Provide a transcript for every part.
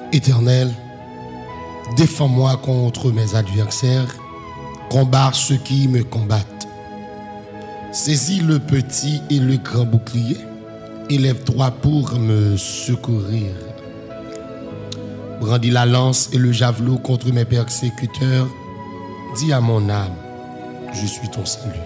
Éternel, défends-moi contre mes adversaires, combat ceux qui me combattent. Saisis le petit et le grand bouclier, élève-toi pour me secourir. Brandis la lance et le javelot contre mes persécuteurs, dis à mon âme, je suis ton salut.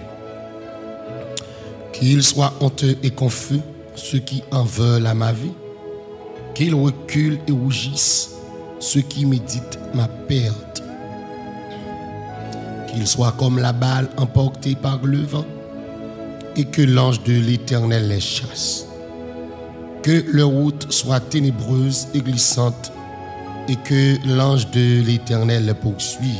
Qu'ils soient honteux et confus, ceux qui en veulent à ma vie, qu'ils reculent et rougissent, ceux qui méditent ma perte. Qu'ils soient comme la balle emportée par le vent, et que l'ange de l'Éternel les chasse. Que leur route soit ténébreuse et glissante, et que l'ange de l'Éternel les poursuive.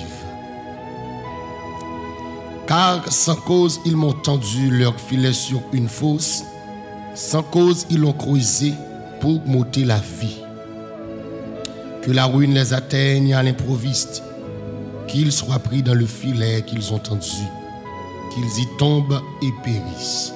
Car sans cause ils m'ont tendu leur filet sur une fosse, sans cause ils l'ont creusé pour m'ôter la vie. Que la ruine les atteigne à l'improviste, qu'ils soient pris dans le filet qu'ils ont tendu, qu'ils y tombent et périssent.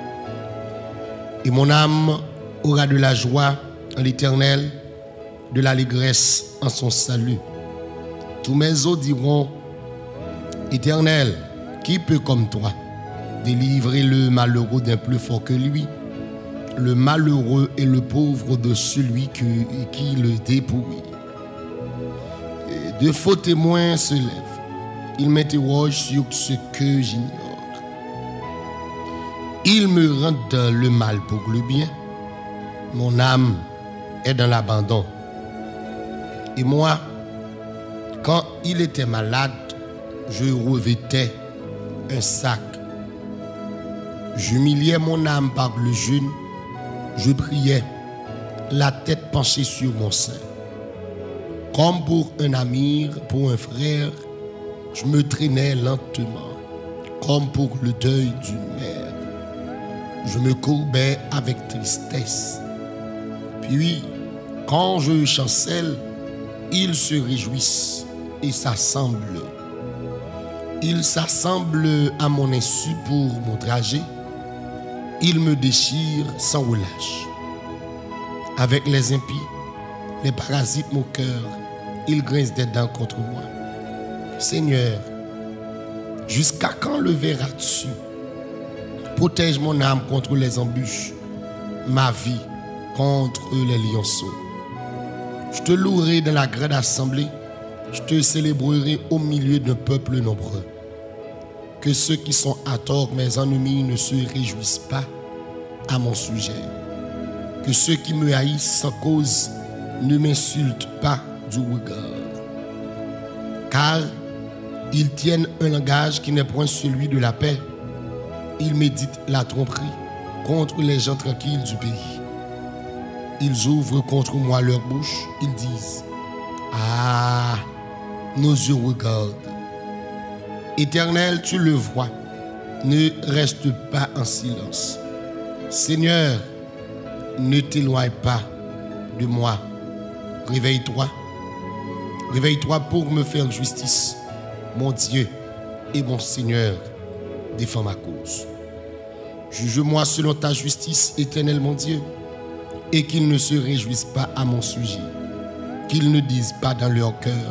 Et mon âme aura de la joie en l'Éternel, de l'allégresse en son salut. Tous mes os diront, Éternel, qui peut comme toi délivrer le malheureux d'un plus fort que lui, le malheureux et le pauvre de celui qui le dépouille. Et de faux témoins se lèvent. Ils m'interrogent sur ce que j'ignore. Ils me rendent le mal pour le bien. Mon âme est dans l'abandon. Et moi, quand il était malade, je revêtais un sac. J'humiliais mon âme par le jeûne. Je priais, la tête penchée sur mon sein. Comme pour un ami, pour un frère, je me traînais lentement, comme pour le deuil d'une mère. Je me courbais avec tristesse. Puis, quand je chancelle, ils se réjouissent et s'assemblent. Ils s'assemblent à mon insu pour m'outrager. Ils me déchirent sans relâche. Avec les impies, les parasites moqueurs, ils grincent des dents contre moi. Seigneur, jusqu'à quand le verras-tu? Protège mon âme contre les embûches, ma vie contre les lionceaux. Je te louerai dans la grande assemblée, je te célébrerai au milieu d'un peuple nombreux. Que ceux qui sont à tort, mes ennemis, ne se réjouissent pas à mon sujet. Que ceux qui me haïssent sans cause ne m'insultent pas du regard. Car ils tiennent un langage qui n'est point celui de la paix. Ils méditent la tromperie contre les gens tranquilles du pays. Ils ouvrent contre moi leur bouche, ils disent, ah, nos yeux regardent. Éternel, tu le vois, ne reste pas en silence. Seigneur, ne t'éloigne pas de moi. Réveille-toi. Réveille-toi pour me faire justice. Mon Dieu et mon Seigneur, défends ma cause. Juge-moi selon ta justice, Éternel mon Dieu, et qu'ils ne se réjouissent pas à mon sujet, qu'ils ne disent pas dans leur cœur,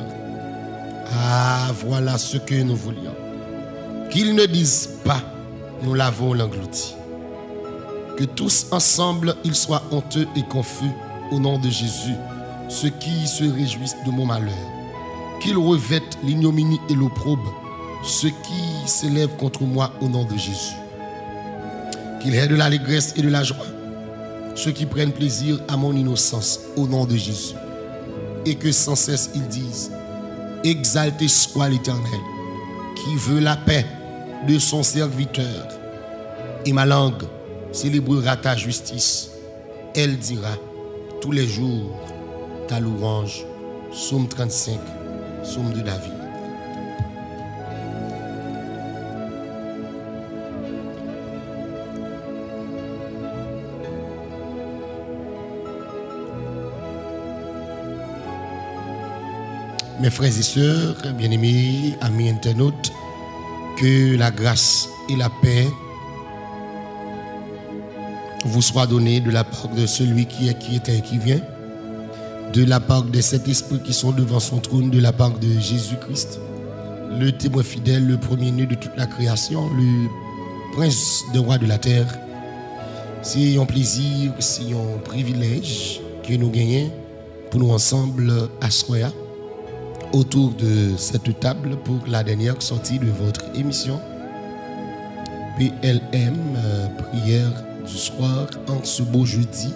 ah, voilà ce que nous voulions. Qu'ils ne disent pas, nous l'avons l'englouti. Que tous ensemble, ils soient honteux et confus au nom de Jésus, ceux qui se réjouissent de mon malheur. Qu'ils revêtent l'ignominie et l'opprobre, ceux qui s'élèvent contre moi au nom de Jésus. Qu'ils aient de l'allégresse et de la joie, ceux qui prennent plaisir à mon innocence au nom de Jésus. Et que sans cesse ils disent, exalté soit l'Éternel, qui veut la paix de son serviteur. Et ma langue célébrera ta justice. Elle dira tous les jours ta louange. Psaume 35, psaume de David. Mes frères et sœurs, bien-aimés, amis internautes, que la grâce et la paix vous soient données de la part de celui qui est, qui était et qui vient, de la part des sept esprits qui sont devant son trône, de la part de Jésus-Christ, le témoin fidèle, le premier-né de toute la création, le prince des rois de la terre. C'est un plaisir, c'est un privilège que nous gagnons pour nous ensemble asseoir autour de cette table pour la dernière sortie de votre émission PLM, prière du soir, en ce beau jeudi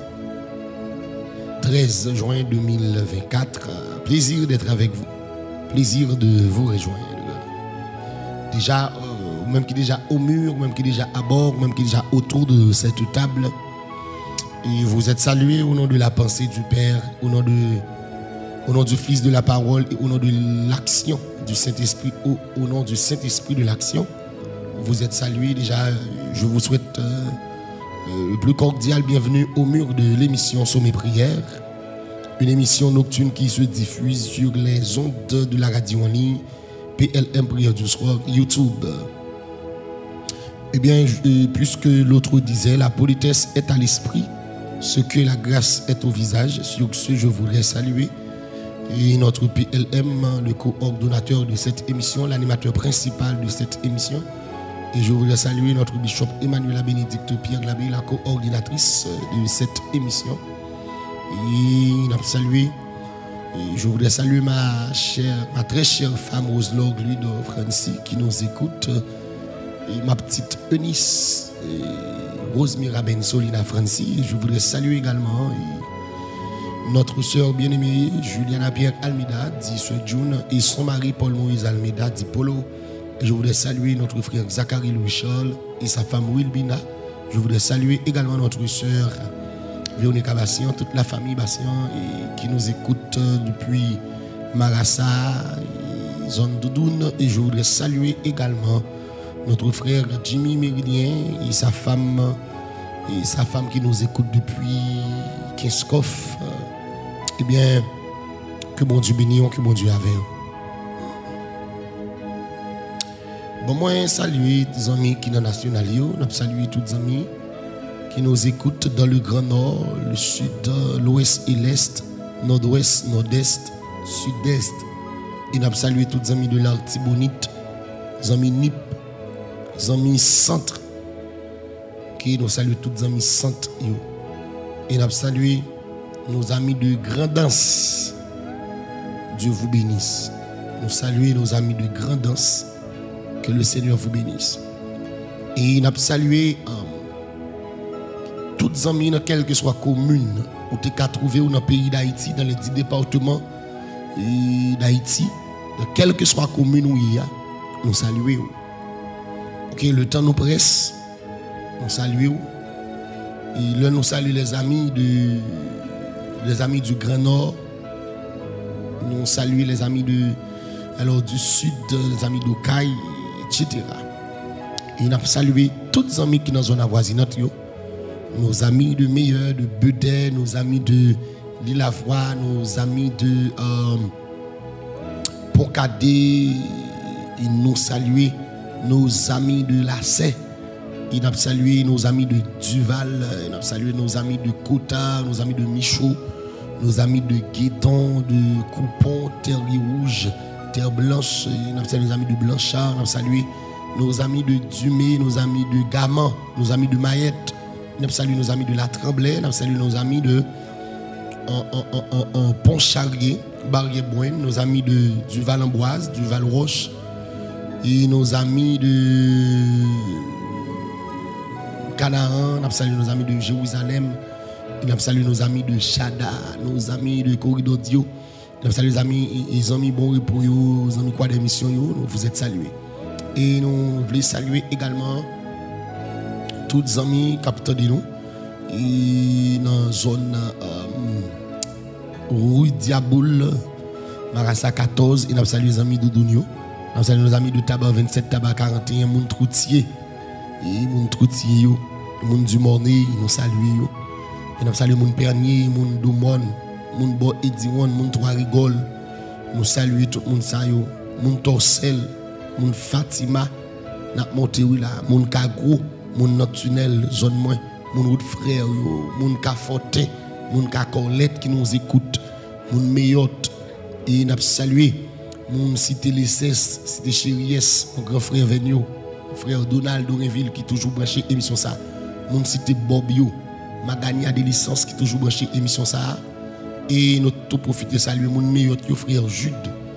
13 juin 2024. Plaisir d'être avec vous, plaisir de vous rejoindre. Déjà, même qui est déjà au mur, même qui est déjà à bord, même qui est déjà autour de cette table. Et vous êtes salués au nom de la pensée du Père, au nom du Fils de la parole et au nom de l'action du Saint-Esprit, au nom du Saint-Esprit de l'action. Vous êtes salués déjà. Je vous souhaite le plus cordial bienvenue au mur de l'émission Sommet Prière, une émission nocturne qui se diffuse sur les ondes de la radio en ligne PLM Prière du soir YouTube. Eh bien, puisque l'autre disait, la politesse est à l'esprit, ce que la grâce est au visage, sur ce je voudrais saluer et notre PLM, le coordonnateur de cette émission, l'animateur principal de cette émission. Et je voudrais saluer notre bishop Emmanuela Bénédicte Pierre Labbé, la coordinatrice de cette émission. Et je voudrais saluer ma très chère femme Rose-Laure Glude Francy qui nous écoute. Et ma petite Eunice Rose Miraben Solina Francy. Je voudrais saluer également notre soeur bien-aimée Juliana Pierre Almeida, dit ce June, et son mari Paul Moïse Almeida, dit Polo. Et je voudrais saluer notre frère Zachary Louis Charles et sa femme Wilbina. Je voudrais saluer également notre soeur Véronique Bassian, toute la famille Bassian qui nous écoute depuis Marassa, zone Doudoune. Et je voudrais saluer également notre frère Jimmy Méridien et sa femme qui nous écoute depuis Kinskoff. Eh bien, que bon Dieu bénisse, que bon Dieu avec. Bon, moi, saluer les amis qui sont nationaux, je salue tous les amis qui nous écoutent dans le Grand Nord, le Sud, l'Ouest et l'Est, Nord-Ouest, Nord-Est, Sud-Est. Et je salue tous les amis de l'Artibonite, les amis NIP, les amis Centre, qui nous saluent tous les amis Centre. Et je salue nos amis de Grandance. Dieu vous bénisse. Nous saluons nos amis de Grandance. Que le Seigneur vous bénisse. Et nous saluons toutes les amis dans quelle que soit commune où tu as trouvé dans le pays d'Haïti, dans les 10 départements d'Haïti, dans quelle que soit commune où il y a, nous saluons. Ok, le temps nous presse, nous saluons. Et là, nous saluons les amis du Grand Nord, nous saluons les amis du Sud, les amis d'Okaï, etc. Et nous saluons tous les amis qui sont dans la zone avoisinante, nos amis de Meilleur, de Bedé, nos amis de Lille-Lavoie, nos amis de Poncadé, et nous saluons nos amis de Lassay, et nous saluons nos amis de Duval, et nous saluons nos amis de Kota, nos amis de Michaud, nos amis de Guédon, de Coupon, Terre Rouge, Terre Blanche, nous saluons nos amis de Blanchard, nous saluons nos amis de Dumé, nos amis de Gaman, nos amis de Mayette, nous saluons nos amis de La Tremblay, nous saluons nos amis de Pont-Charrier, Barrière-Boine, nos amis du Val-Amboise, du Val-Roche, et nos amis de Canaan, nous saluons nos amis de Jérusalem, nous saluons nos amis de Chada, nos amis de Corridor Dio. Nous saluons les amis bons pour eux, les amis quoi d'émission, vous êtes salués. Et nous voulons saluer également tous les amis capteurs de nous. Et dans la zone Rue Diaboul, Marassa 14, et nous saluons les amis de Dounio. Nous saluons nos amis de Tabac 27, Tabac 41, Moun Troutier. Et Moun Troutier, Moun du Mornay, nous saluons. Et nous saluons Moun Pernier, Moun Doumon. Moun Bo Ediwan, Moun Trois Rigol, nous saluons tout le monde, Moun Torsel, Moun Fatima, N'a monté là, Moun Kagro, Moun Notre Tunnel, zone moins, Moun Route Frère, Moun Kafortin, Moun Kakorlette qui nous écoute, mon meilleur, et n'a salué mon cité les cité Chériès, mon grand frère Venio, mon frère Donald Doréville qui toujours branché émission ça. Mon cité Bobio, Magania de licence qui toujours branché émission ça. Et nous tout profiter saluer mon meilleur frère Jude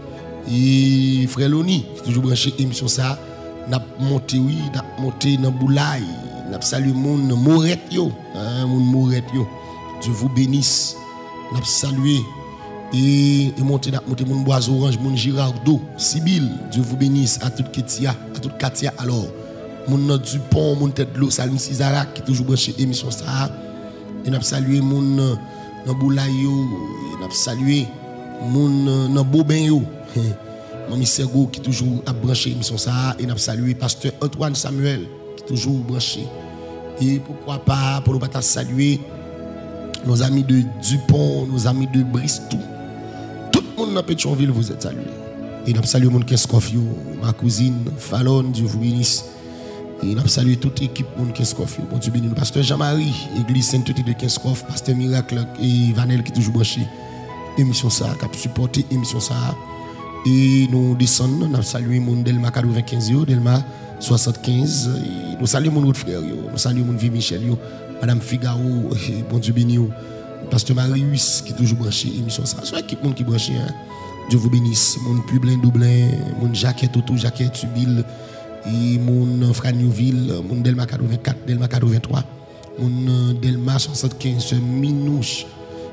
et frère Loni qui toujours branché émission ça. N'a monté dans Boulaye, n'a salué mon Mourette yo, mon Mourette yo. Dieu vous bénisse. N'a salué et monter mon bois orange, mon Girardo, Sibyl, Dieu vous bénisse à toute Katia, alors mon Dupont, mon tête de l'eau, Salim Cizara qui toujours branché émission ça. Et n'a salué mon Boulayo, et n'a salué mon Bobin yo. Mon Sergo qui toujours a branché émission ça et n'a salué pasteur Antoine Samuel qui toujours branché. Et pourquoi pas pour ne pas saluer nos amis de Dupont, nos amis de Bristol. Tout le monde dans Pétionville, vous êtes salués. Et nous saluons mon Kinskoff, ma cousine Fallon, Dieu vous bénisse. Et nous saluons toute l'équipe mon Kinskoff. Bon Dieu bénisse. Pasteur Jean-Marie, Église Sainte-Théodie de Kinskoff, Pasteur Miracle et Vanel qui toujours branché. Émission ça, qui a supporté émission ça. Et nous descendons, nous saluons mon Delma 95, Delma 75. Et nous saluons mon autre frère, nous saluons mon vie Michel, Madame Figaro, bon Dieu béni, Pasteur Marius qui toujours branché émission ça. C'est l'équipe qui branché. Dieu vous bénisse. Mon Publin Doublin, mon Jacquet Toto, Jacquet Tubil, et mon frère Newville, mon Delma 84, Delma 83, mon Delma 75, Minouche.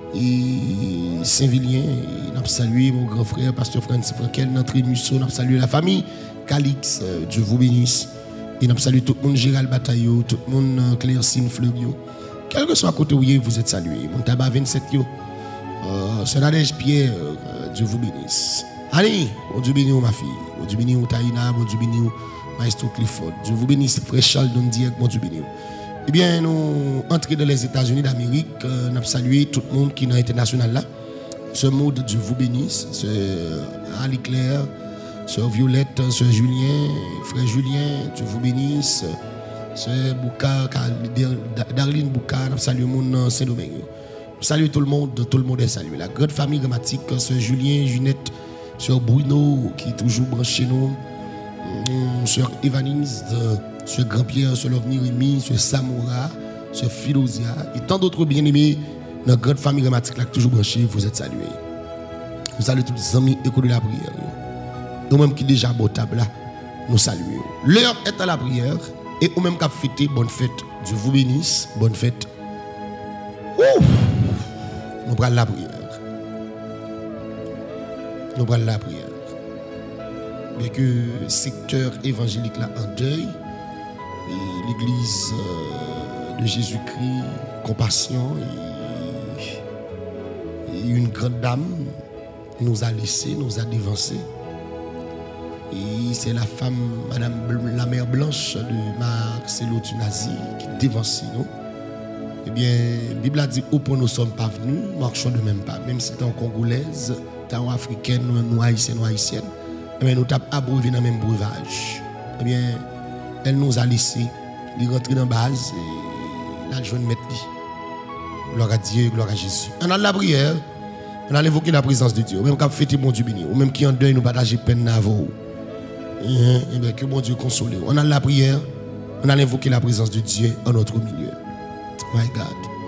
Et Saint-Vilien, nous avons salué mon grand frère, Pasteur Francis Frankel, notre Musso, nous avons salué la famille Calix, Dieu vous bénisse. Et nous avons salué tout le monde, Gérald Bataillot, tout le monde, Claire-Cine Fleurio. Quel que soit à côté où vous êtes salués. Mon tabac 27, c'est Nadège Pierre, Dieu vous bénisse. Allez, Dieu bénisse ma fille, Dieu bénisse Taïna, Dieu bénisse Maestro Clifford, Dieu vous bénisse, frère Charles Dondiek, Dieu bénisse. Eh bien, nous entrons dans les États-Unis d'Amérique, nous avons salué tout le monde qui est dans l'international là. Ce mot de Dieu vous bénisse, c'est Ali Claire, Sœur Violette, Sœur Julien, Frère Julien, Dieu vous bénisse, Sœur Bouka, Darlene Bouka, nous saluons mon Saint-Domingue. Nous saluons tout le monde est salué. La grande famille grammatique, Sœur Julien, Junette, Sœur Bruno, qui est toujours branché nous, Sœur Evanise, Sœur Grand-Pierre, Sœur Lovni Rémi, Sœur Samoura, Sœur Philosia, et tant d'autres bien-aimés, notre grande famille grammatique là, toujours branchée, vous êtes salués. Nous saluons tous les amis écoles de la prière. Nous-mêmes qui déjà botable là, nous saluons. L'heure est à la prière, et nous-mêmes qui avons fêté, bonne fête. Dieu vous bénisse, bonne fête. Ouh! Nous prenons la prière. Nous prenons la prière. Mais que le secteur évangélique là en deuil, et l'église de Jésus-Christ, compassion, et une grande dame nous a laissé, nous a dévancé. Et c'est la femme, Madame la mère blanche de Marcelo Tunazi qui dévance nous. Eh bien, la Bible a dit, où pour nous ne sommes pas venus, marchons de même pas. Même si tu es en congolaise, tu es en africaine, nous haïtienne, eh bien, nous t'avons abreuvé dans le même breuvage. Eh bien, elle nous a laissé, il rentrer dans la base et la joindre mettre. Gloire à Dieu, gloire à Jésus. On a la prière, on a évoqué la présence de Dieu. Même quand fêter mon Dieu béni, ou même qui en deuil nous partager peine à vous. Eh bien, que mon Dieu console. On a la prière, on a évoqué la présence de Dieu en notre milieu. My God.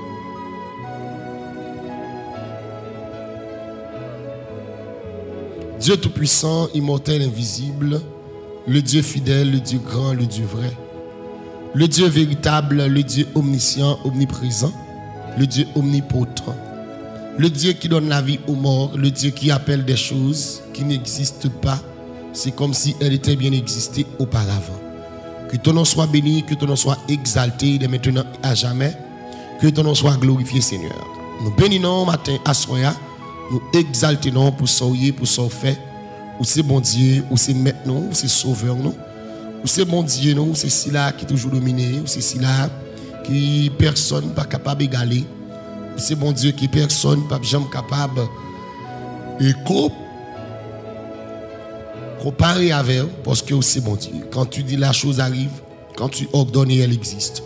Dieu tout-puissant, immortel, invisible, le Dieu fidèle, le Dieu grand, le Dieu vrai, le Dieu véritable, le Dieu omniscient, omniprésent, le Dieu omnipotent, le Dieu qui donne la vie aux morts, le Dieu qui appelle des choses qui n'existent pas, c'est comme si elles étaient bien existées auparavant. Que ton nom soit béni, que ton nom soit exalté de maintenant à jamais, que ton nom soit glorifié, Seigneur. Nous bénissons matin à soya, nous exaltons pour sauver, pour sauver. Ou c'est bon Dieu, ou c'est maintenant, ou c'est sauveur, non? Ou c'est bon Dieu, non? C'est celui-là qui est toujours dominé, ou c'est celui-là qui personne pas capable d'égaler. Ou c'est bon Dieu qui personne pas jamais capable de comparer avec, parce que c'est bon Dieu. Quand tu dis la chose arrive, quand tu ordonnes, elle existe.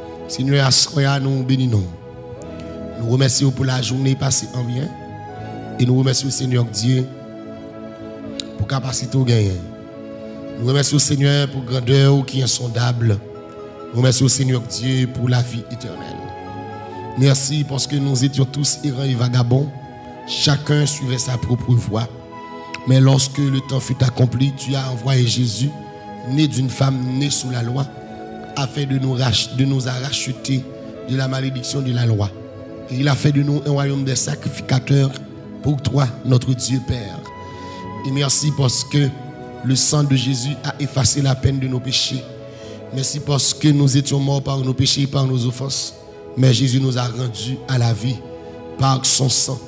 Seigneur, à soya, nous bénissons. Nous remercions pour la journée passée en bien. Et nous remercions le Seigneur Dieu pour la capacité de gagner. Nous remercions le Seigneur pour la grandeur qui est insondable. Nous remercions le Seigneur Dieu pour la vie éternelle. Merci parce que nous étions tous errants et vagabonds. Chacun suivait sa propre voie. Mais lorsque le temps fut accompli, tu as envoyé Jésus, né d'une femme née sous la loi, afin de nous racheter de la malédiction de la loi. Et il a fait de nous un royaume des sacrificateurs pour toi, notre Dieu Père. Et merci parce que le sang de Jésus a effacé la peine de nos péchés. Merci parce que nous étions morts par nos péchés et par nos offenses. Mais Jésus nous a rendus à la vie par son sang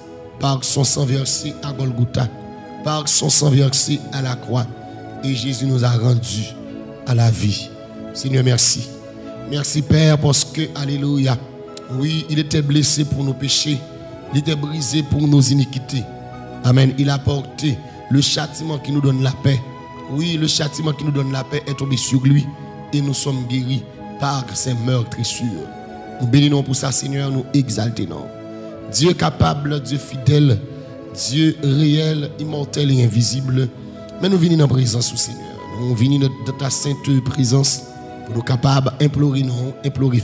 versé à Golgotha, par son sang versé à la croix. Et Jésus nous a rendus à la vie. Seigneur, merci. Merci Père parce que, alléluia, oui, il était blessé pour nos péchés, il était brisé pour nos iniquités. Amen. Il a porté le châtiment qui nous donne la paix. Oui, le châtiment qui nous donne la paix est tombé sur lui et nous sommes guéris par ses meurtrissures. Nous bénissons pour ça, Seigneur, nous exaltons. Dieu capable, Dieu fidèle, Dieu réel, immortel et invisible. Mais nous venons dans la présence du Seigneur. Nous venons dans ta sainte présence pour nous capables d'implorer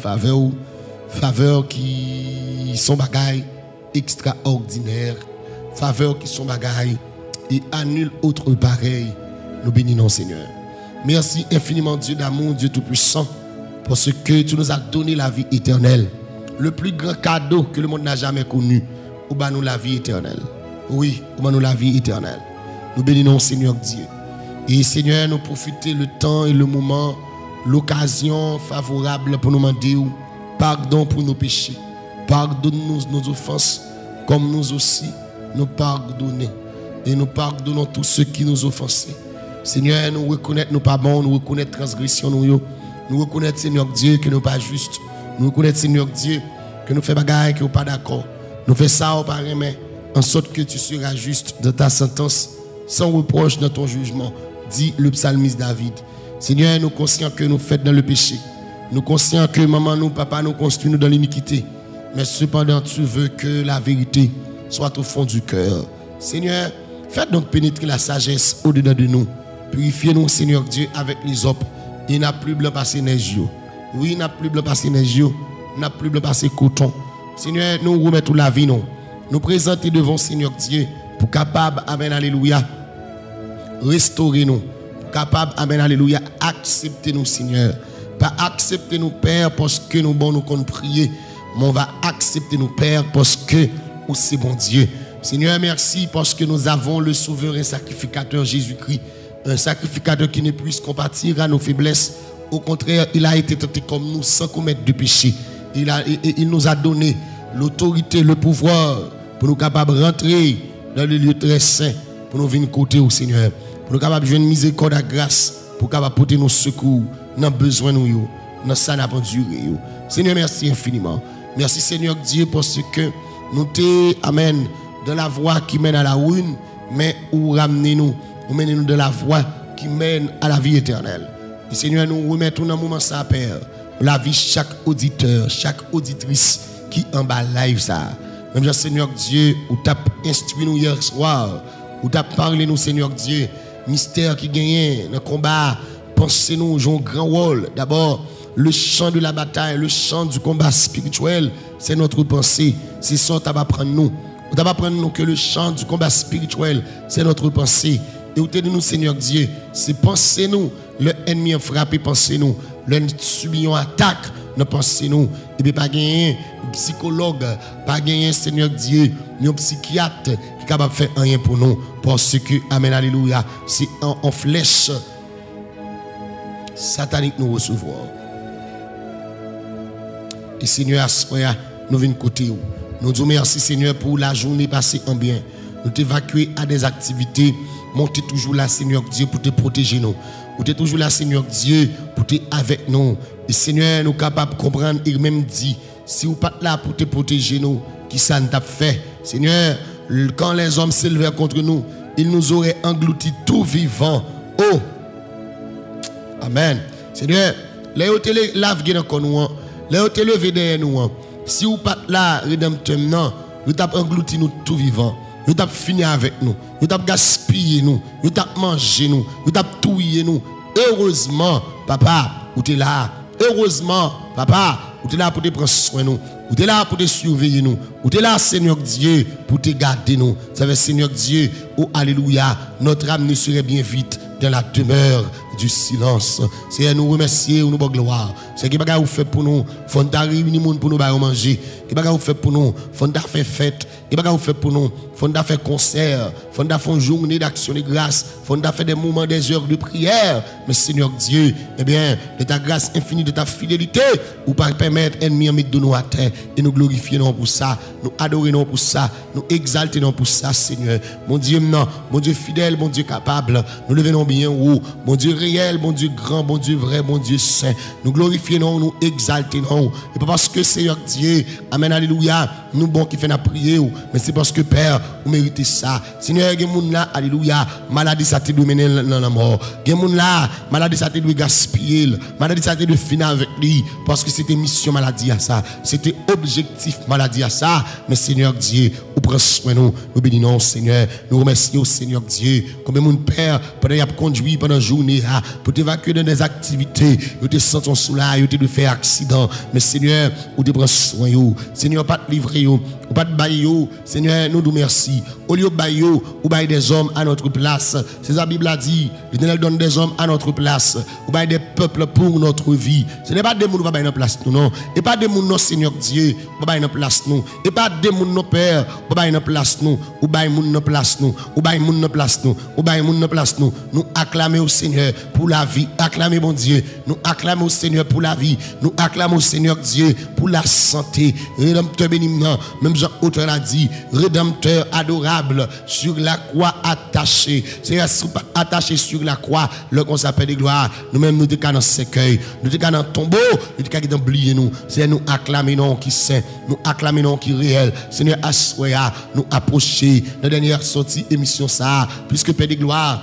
faveur qui sont bagailles extraordinaires, faveur qui sont bagailles et à nul autre pareil. Nous bénissons, Seigneur. Merci infiniment, Dieu d'amour, Dieu tout-puissant, parce que tu nous as donné la vie éternelle. Le plus grand cadeau que le monde n'a jamais connu, ou nous la vie éternelle. Oui, ou nous la vie éternelle. Nous bénissons, Seigneur Dieu. Et Seigneur, nous profitons le temps et le moment, l'occasion favorable pour nous demander pardon pour nos péchés. Pardonne-nous nos offenses, comme nous aussi nous pardonnons. Et nous pardonnons tous ceux qui nous offensent. Seigneur, nous reconnaissons nos pas bons, nous reconnaissons transgression, nous reconnaissons, Seigneur Dieu, que nous ne sommes pas justes. Nous reconnaissons, Seigneur Dieu, que nous faisons bagaille, que nous ne sommes pas d'accord. Nous faisons ça au pareil, mais en sorte que tu seras juste dans ta sentence, sans reproche dans ton jugement, dit le psalmiste David. Seigneur, nous sommes conscients que nous faisons dans le péché. Nous sommes conscients que maman, nous, papa, nous construisons dans l'iniquité. Mais cependant, tu veux que la vérité soit au fond du cœur. Seigneur, faites-nous pénétrer la sagesse au-dedans de nous. Purifiez-nous, Seigneur Dieu, avec les hommes. Il n'a plus blanc passé neige. Oui, il n'a plus blanc passé neige. Il n'a plus blanc passé coton. Seigneur, nous remettons la vie, nous présentons devant Seigneur Dieu pour capable, amen, alléluia, restaurer nous. Pour capable, amen, alléluia, accepter nous, Seigneur. Pas accepter nous, Père, parce que nous bon nous compte prier. Mais on va accepter nous, Père, parce que c'est bon Dieu. Seigneur, merci parce que nous avons le souverain sacrificateur Jésus-Christ. Un sacrificateur qui ne puisse compatir à nos faiblesses. Au contraire, il a été tenté comme nous sans commettre de péché. Il nous a donné l'autorité, le pouvoir pour nous capables de rentrer dans le lieu très saint, pour nous venir côté au Seigneur, pour nous capables de jouer une miséricorde à grâce, pour capable porter nos secours, nos besoins, dans ça n'a pas duré. Seigneur, merci infiniment. Merci Seigneur Dieu parce que nous t'es, amen, dans la voie qui mène à la ruine, mais où ramenez-nous, vous menez-nous dans la voie qui mène à la vie éternelle. Et Seigneur, nous remettons dans un moment ça, Père, la vie chaque auditeur, chaque auditrice qui en bas live ça. Même Seigneur Dieu, où tu as instruit nous hier soir, où tu as parlé nous, Seigneur Dieu, mystère qui gagne dans le combat, pensez-nous, jouons un grand rôle. D'abord, le chant de la bataille, le chant du combat spirituel, c'est notre pensée. C'est ça que tu vas prendre nous. Tu vas prendre nous que le chant du combat spirituel, c'est notre pensée. Et où nous, Seigneur Dieu, c'est pensez-nous. Le ennemi a frappé, pensez-nous. Le subit une attaque, ne pensez-nous. Et bien, pas gagner un psychologue, pas gagner Seigneur Dieu, ni un psychiatre qui est capable de faire rien pour nous. Parce que, amen, alléluia, c'est en flèche satanique nous recevoir. Et Seigneur, nous venons côté où. Nous disons merci Seigneur pour la journée passée en bien. Nous t'évacuer à des activités. Monter toujours là, Seigneur Dieu, pour te protéger nous. Nous t'es toujours là, Seigneur Dieu, pour te avec nous. Et Seigneur, nous sommes capables de comprendre et même dit, si vous pas là pour te protéger nous, qui ça nous a fait. Seigneur, quand les hommes s'élevaient contre nous, ils nous auraient englouti tout vivant. Oh! Amen. Seigneur, les hôtels lavent encore nous, les hôtels levés derrière nous. Si vous pas là, rédempteur, non, vous avez englouti nous tout vivant. Ils ont fini avec nous. Ils ont gaspillé nous. Ils ont mangé nous. Ils ont touillé nous. Heureusement, papa, vous êtes là. Heureusement, papa, vous êtes là pour te prendre soin de nous. Vous êtes là pour te surveiller nous. Vous êtes là, Seigneur Dieu, pour te garder nous. Ça veut Seigneur Dieu, oh alléluia, notre âme ne serait bien vite dans la demeure du silence. Seigneur, nous remercions, nous bonne gloire. C'est qui bagarre vous fait pour nous. Faut nous réunir pour nous manger. Qui bagarre vous fait pour nous. Faut nous faire fête. Qui bagarre vous fait pour nous. Faut nous faire concert. Faut nous faire une journée d'action de grâce. Faut nous faire des moments, des heures de prière. Mais Seigneur Dieu, eh bien, de ta grâce infinie, de ta fidélité, ou par permettre ennemi mettre de nous à terre et nous glorifier pour ça, nous adorer pour ça, nous exalter pour ça, Seigneur. Mon Dieu, non, mon Dieu fidèle, mon Dieu capable, nous levons bien haut, mon Dieu réel, mon Dieu grand, mon Dieu vrai, mon Dieu saint. Nous glorifions, nous exaltons. Et pas parce que Seigneur Dieu, amen, alléluia, nous bon qui fait la prière, mais c'est parce que Père, vous méritez ça. Seigneur, il y a des gens là, alléluia, maladie ça te doit mener dans la mort. Il y a des gens là, maladie ça te doit gaspiller, maladie ça te doit finir avec lui, parce que c'était mission maladie à ça, c'était objectif maladie à ça. Mais Seigneur Dieu, vous prenez soin de nous, nous bénissons Seigneur, nous remercions Seigneur Dieu, comme mon Père, pendant qu'il a conduit pendant la journée, pour t'évacuer dans des activités, vous te sentons sous là, vous te faire accident, mais Seigneur, vous te prenez soin, Seigneur, pas te livrer, ou pas te bailler, Seigneur, nous merci. Au lieu de bailler, ou bailler des hommes à notre place. C'est la Bible a dit, l'Éternel donne des hommes à notre place, ou bailler des peuples pour notre vie. Ce n'est pas des gens qui vont bailler notre place, non. Et pas des gens, non, Seigneur Dieu, qui bailler notre place, nous. Et pas des gens, nos pères, qui bailler notre place, nous. Ou bailler notre place, nous. Ou bailler notre place, nous. Ou bailler notre place, nous. Nous acclamer au Seigneur pour la vie. Acclamer, mon Dieu. Nous acclamer au Seigneur pour la vie. Nous acclamer au Seigneur Dieu pour la santé. Rédempteur béniment, même Jean-Auteur l'a dit, rédempteur adorable sur la croix attaché. C'est attaché sur la croix, le qu'on s'appelle de gloire. Nous-mêmes, nous sommes dans le cercueil, nous sommes dans le tombeau, nous sommes oublié nous. C'est nous acclamer non qui saint, nous acclamer non qui réel. Seigneur, assoya, nous approcher. Dans la dernière sortie émission ça, puisque Père de gloire,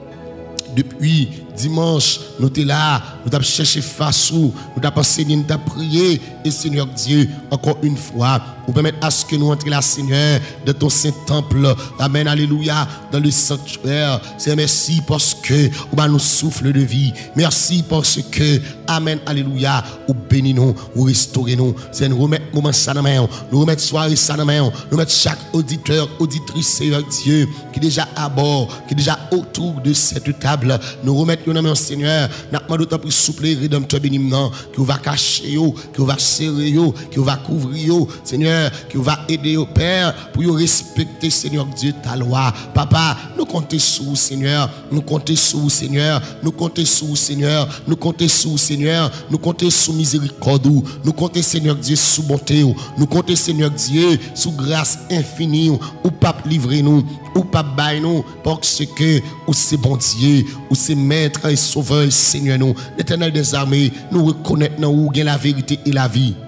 depuis dimanche, nous sommes là, nous avons cherché face nous avons enseigné, nous avons prié, et Seigneur Dieu, encore une fois, pour permettre à ce que nous entrions là, Seigneur, de ton Saint-Temple, amen, alléluia, dans le sanctuaire. C'est merci parce que vous nous souffle de vie. Merci parce que, amen, alléluia, vous bénissez nous, vous restaurez nous. C'est nous remettre moment ça dans main, nous remettre soirée ça dans main, nous mettre chaque auditeur, auditrice, Seigneur Dieu, qui est déjà à bord, qui est déjà autour de cette table, nous remettre dans main, Seigneur, nous demandons d'autant plus souple, rédempteur béniment, qui va cacher, qui va serrer, qui va couvrir, Seigneur, qui va aider au Père pour respecter, Seigneur Dieu, ta loi. Papa, nous comptons sur vous, Seigneur. Nous comptons sur vous, Seigneur. Nous comptons sur vous, Seigneur. Nous comptons sur vous, Seigneur. Nous comptons sur miséricorde. Nous comptons, Seigneur Dieu, sous bonté. Nous comptons, Seigneur Dieu, sous grâce infinie. Ou pas livrer nous, ou pas bailler nous, parce que ou c'est bon Dieu, ou c'est maître et sauveur, Seigneur nous. L'Éternel des armées, nous reconnaissons où gagne la vérité et la vie.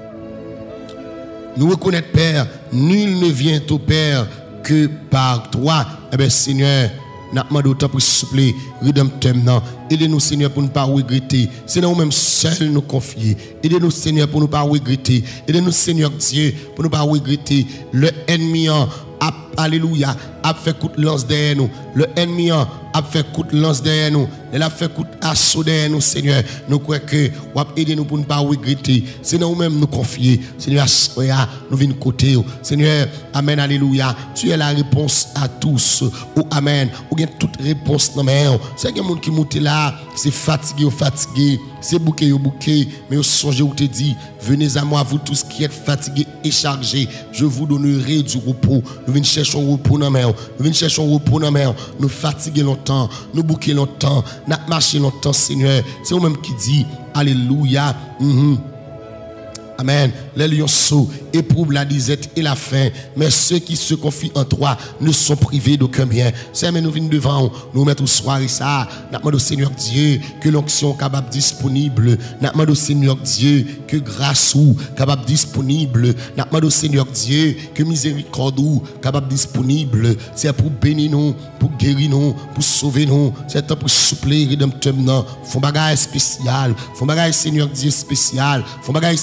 Nous reconnaissons, Père, nul ne vient au Père que par toi. Eh bien, Seigneur, nous demandons autant pour souple, rédempteur. Aidez-nous, Seigneur, pour ne pas regretter. C'est nous-mêmes seuls nous confier. Aidez-nous, Seigneur, pour ne pas regretter. Aidez-nous, Seigneur Dieu, pour ne pas regretter. Le ennemi, alléluia, a fait coup de lance derrière nous. Le ennemi a fait coup de lance derrière nous. Elle a fait coup d'assaut derrière nous, Seigneur. Nous croyons que vous avez aidé nous pour ne pas regretter. C'est nous-mêmes nous confier. Seigneur, nous venons côté. Seigneur, amen, alléluia. Tu es la réponse à tous. Oh, amen. Ou bien toute réponse dans mes mains. C'est quelqu'un qui monte là, c'est fatigué ou fatigué. C'est bouquet ou bouquet. Mais au songe où te dit, venez à moi, vous tous qui êtes fatigués et chargés. Je vous donnerai du repos. Nous venons chercher un repos dans mes mains. Nous venons chercher un repos dans mes mains. Nous fatiguer longtemps. Nous bouquer longtemps. Nous marcher longtemps, Seigneur. C'est vous-même qui dit, alléluia. Amen. Les lionceaux éprouvent la disette et la faim, mais ceux qui se confient en toi ne sont privés d'aucun bien. Seigneur, nous venons devant, nous mettons au soir et ça. Nous demandons au Seigneur Dieu que l'onction capable disponible. Nous demandons au Seigneur Dieu que grâce ou capable disponible. Nous demandons au Seigneur Dieu que miséricorde ou capable disponible. C'est pour bénir nous, pour guérir nous, pour sauver nous. C'est pour soupler, rédempteur. Font bagaille spécial. Font bagaille Seigneur Dieu spécial. Font bagaille Seigneur Dieu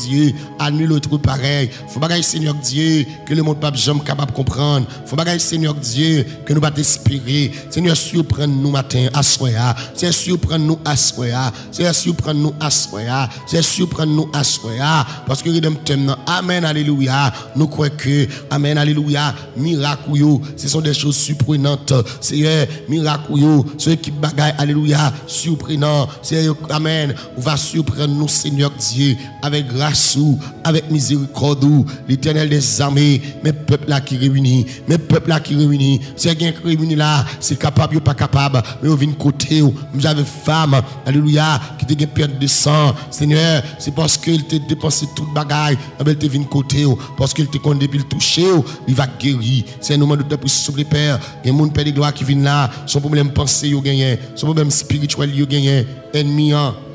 Dieu, annule autre pareil. Faut bagaille Seigneur Dieu que le monde pas jamais capable de comprendre. Faut bagaille Seigneur Dieu que nous pas espérer. Seigneur surprendre nous matin à soya. Seigneur surprendre nous à soya. Seigneur surprendre nous à soya. Seigneur surprendre nous à soya parce que rédempteur amen alléluia. Nous croyons que amen alléluia miracle ce sont des choses surprenantes. Seigneur miracle ce qui bagaille alléluia surprenant. Seigneur amen on va surprendre nous Seigneur Dieu avec grâce ou avec miséricorde ou l'Éternel des armées. Mes peuples là qui réunis, mes peuples là qui réunis, c'est quelqu'un qui réunit là, c'est capable ou pas capable, mais on vient côté où j'avais femme, alléluia, qui te perte de sang, Seigneur, c'est parce qu'il t'a dépensé toute bagaille, elle te vient côté où, parce qu'il te connaît depuis le toucher, il va guérir. C'est un moment de plus souple Père, il y a un monde Père de gloire qui vient là, son problème pensée il gagne, son problème spirituel il gagne, ennemi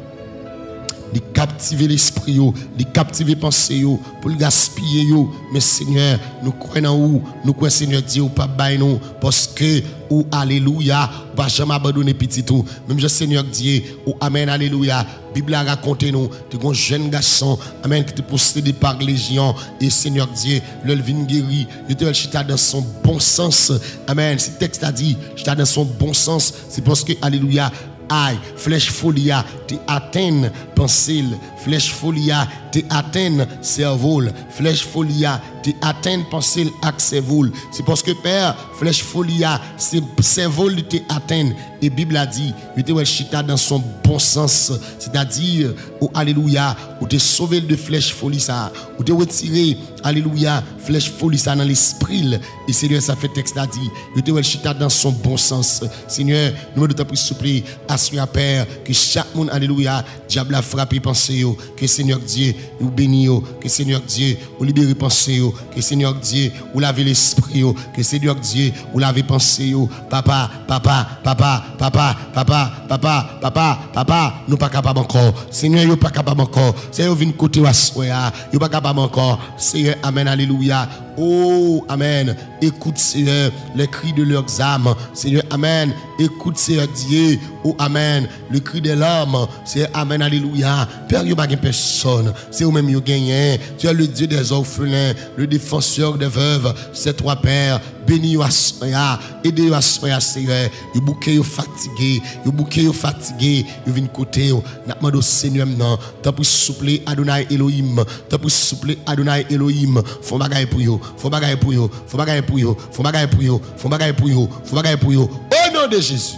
de captiver l'esprit, de captiver pensée, pour le gaspiller. Mais Seigneur, nous croyons en vous, nous croyons Seigneur Dieu, pas bailler nous, parce que, ou alléluia, on va jamais abandonner petit tout. Même je Seigneur Dieu, ou amen, alléluia. Bible a raconté nous, de un jeune garçon, amen, qui était possédé par légion, et Seigneur Dieu, le vin guéri, il était chita dans son bon sens, amen. Ce texte a dit, chita dans son bon sens, c'est parce que, alléluia, aïe, flèche folia, te atteint pensée, flèche folia, te atteint cerveau, flèche folia, te atteint pensée avec cerveau. C'est parce que Père, flèche folia, c'est cerveau te atteint. Et Bible a dit, il était chita dans son bon sens, c'est-à-dire, oh alléluia, ou te sauvé de flèche folie ça, ou te retiré, alléluia, flèche folie ça dans l'esprit. Et Seigneur, ça fait texte a dit, il était chita dans son bon sens. Seigneur, nous devons te supplier, assure Père, que chaque monde, alléluia, diable a frappé pensée, que Seigneur Dieu, ou béni, que Seigneur Dieu, ou libéré pensée, que Seigneur Dieu, ou laver l'esprit, que Seigneur Dieu, ou laver pensée, papa, papa, papa, papa, papa, papa, papa, papa, nous pas capable encore. Seigneur, nous pas capable encore. Seigneur, viens côté wa soya, nous pas capable encore. Seigneur, amen, alléluia. Oh, amen. Écoute, Seigneur, les cris de leurs âmes. Seigneur, amen. Écoute, Seigneur Dieu. Oh, amen. Le cri de l'homme. Seigneur, amen, alléluia. Père, il n'y a pas personne. C'est vous-même qui gagnez. Tu es le Dieu des orphelins, le défenseur des veuves. C'est toi, Père. Bénis à soya. Aidez à soya, Seigneur. Vous bouquez fatigué. Vous bouquez fatigué. Vous venez côté. N'a demandé au Seigneur, non. T'as pour souffler Adonai Elohim. T'as pour souffler Adonai Elohim. Faut bagaille pour vous. Faut bagaille pour vous. Faut bagaille pour vous. Faut bagaille pour vous. Faut bagaille pour vous. Faut bagaille pour vous. Au nom de Jésus.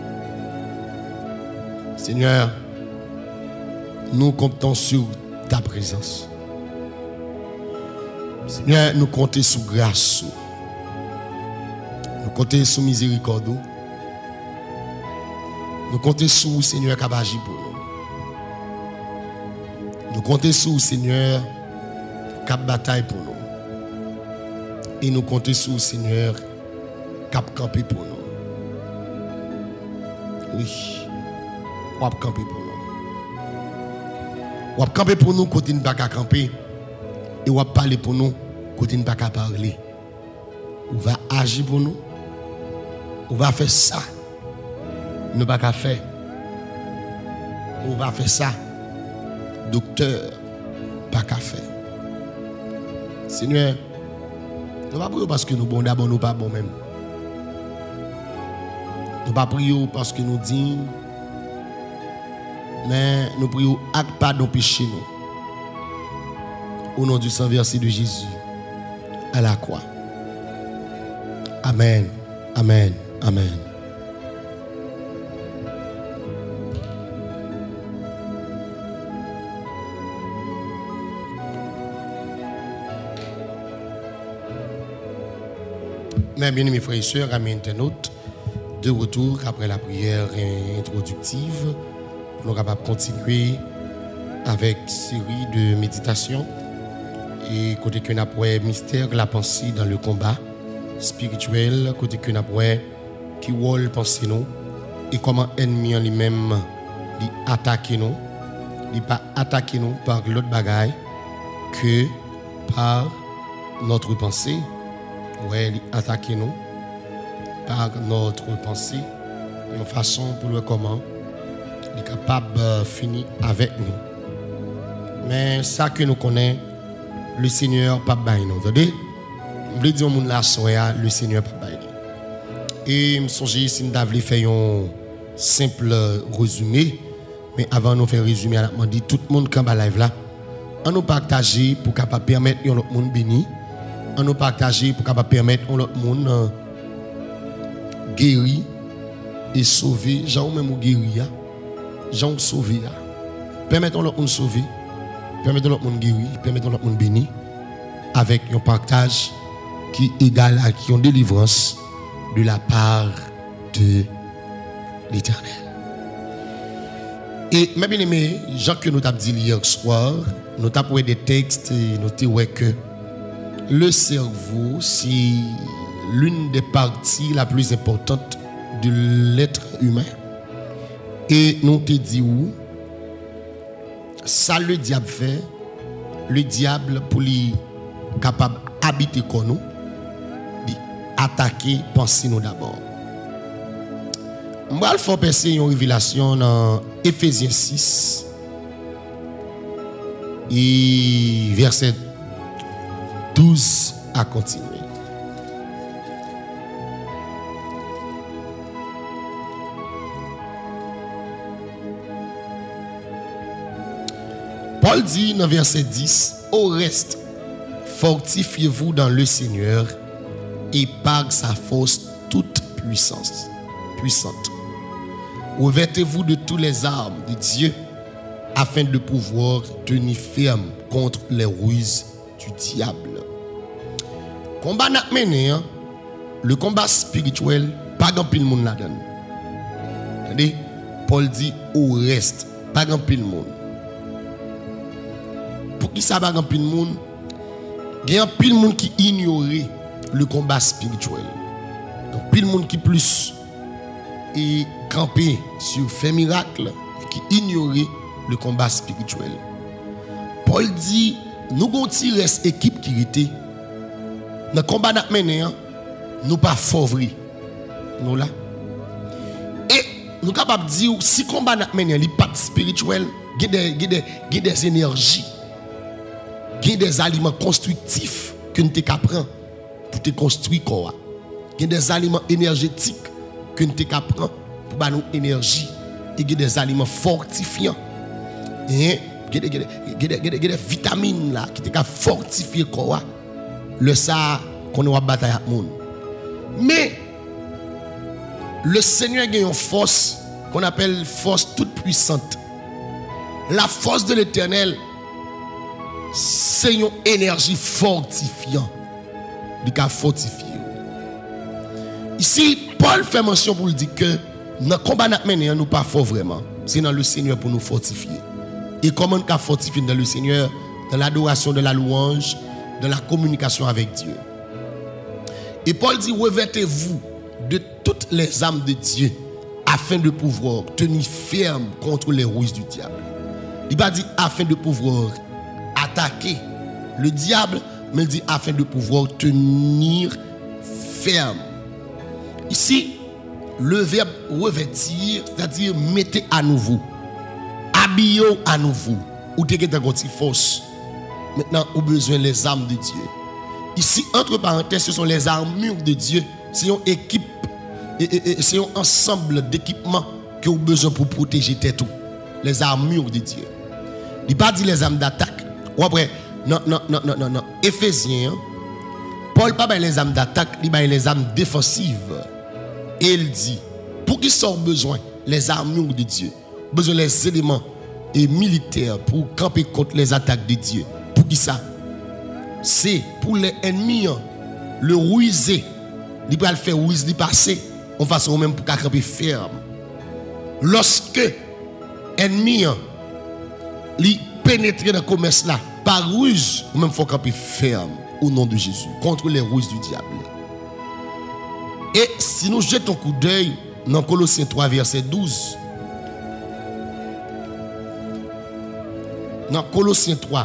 Seigneur, nous comptons sur ta présence. Seigneur, nous comptons sur grâce. Nous comptons sur miséricorde. Nous comptons sur Seigneur qui a agi pour nous. Nous comptons sur Seigneur qui a bataille pour nous. Et nous comptons sur Seigneur qui a campé pour nous. Oui. On va camper pour nous. On va camper pour nous côté nous pas camper. Et on va parler pour nous côté nous pas parler. On va agir pour nous. On va faire ça. Nous pas qu'à faire. On va faire ça. Docteur, pas qu'à faire. Seigneur, nous ne pas prier parce que nous bon d'abord nous pas bon même. Nous pas prier parce que nous disons, mais nous prions avec pardon péché nous. Au nom du sang versé de Jésus à la croix. Amen. Amen. Amen. Mes bien-aimés frères et sœurs, amis internautes, de retour après la prière introductive, nous allons continuer avec une série de méditations et côté que nous avons mystère la pensée dans le combat spirituel, côté que nous avons qui rôle penser nous et comment l'ennemi en lui-même attaque nous, il pas attaquer nous par l'autre bagaille que par notre pensée. Ouais, il attaque nous par notre pensée, une façon pour le comment il est capable de finir avec nous. Mais ça que nous connaissons, le Seigneur pas bail nous. Vous entendez? Je veux dire mon la soya, le Seigneur pas bail. Et je me souviens si nous avons fait un simple résumé, mais avant de faire un résumé, on dit tout le monde qui est en live là, on nous partager pour capable permettre à l'autre monde béni, on nous partager pour capable permettre à l'autre monde guéri et sauver, gens même guéri, gens sauver, permettre à l'autre monde sauver, permettre à l'autre monde guéri, permettre à l'autre monde béni, avec un partage qui est égal à qui ont délivrance de la part de l'Éternel. Et mes bien-aimés, Jean que nous avons dit hier soir, nous avons des textes et nous avons que le cerveau, c'est l'une des parties la plus importante de l'être humain. Et nous te dit où ça le diable fait, le diable pour lui capable d'habiter comme nous, attaquer, penser nous d'abord. Je vais faire passer une révélation dans Éphésiens 6 et verset 12 à continuer. Paul dit dans verset 10, au reste, fortifiez-vous dans le Seigneur et par sa force toute puissante. Revêtez-vous de toutes les armes de Dieu afin de pouvoir tenir ferme contre les ruses du diable. Combat n'a mené, le combat spirituel, pas grand pile monde là-dedans. Regardez, Paul dit au reste, pas grand pile monde. Pour qui ça pas grand pile monde? Il y a un pile monde qui ignore le combat spirituel. Un pile monde qui plus et camper sur fait miracle qui ignorait le combat spirituel. Paul dit nous avons tiré équipe qui était dans le combat n'a mené nous pas favori nous là et nous capable dire si combat n'a mené il pas spirituel il y a des énergies il y a des aliments constructifs que nous te prendre pour te construire quoi. Il y a des aliments énergétiques que nous te prendre pour nous énergie et il y a des aliments fortifiants et il y a des vitamines là qui te fortifier quoi le ça qu'on a bataille avec monde. Mais le Seigneur a une force qu'on appelle force toute puissante. La force de l'Éternel c'est une énergie fortifiante. Il a fortifié. Ici, Paul fait mention pour dire que dans le combat nous menons, nous pas fort vraiment. C'est dans le Seigneur pour nous fortifier. Et comment nous fortifier dans le Seigneur? Dans l'adoration, de la louange, dans la communication avec Dieu. Et Paul dit, revêtez-vous de toutes les âmes de Dieu afin de pouvoir tenir ferme contre les ruses du diable. Il va dire afin de pouvoir attaquer le diable, mais il dit afin de pouvoir tenir ferme. Ici, le verbe revêtir, c'est-à-dire mettez à nouveau, habillez à nouveau, ou t'es une force. Maintenant, au besoin les armes de Dieu. Ici, entre parenthèses, ce sont les armures de Dieu. C'est une équipe, c'est un ensemble d'équipements que vous avez besoin pour protéger tout. Les armures de Dieu. Il ne pas dit les armes d'attaque. Ou après, non. Éphésiens, Paul pas les armes d'attaque, il a les armes défensives. Et il dit, pour qui sont besoin les armures de Dieu, besoin les éléments et militaires pour camper contre les attaques de Dieu. Pour qui ça? C'est pour les ennemis, le ruiser, il peut le faire ruiser, il passer, en façon même pour camper ferme. Lorsque ennemi, il pénètre dans le commerce là, par ruse, ou même faut camper ferme au nom de Jésus, contre les ruses du diable. Et si nous jetons un coup d'œil dans Colossiens 3, verset 12, dans Colossiens 3,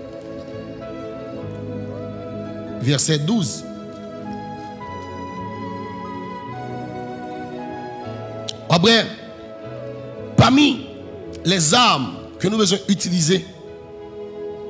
verset 12, après, parmi les armes que nous devons utiliser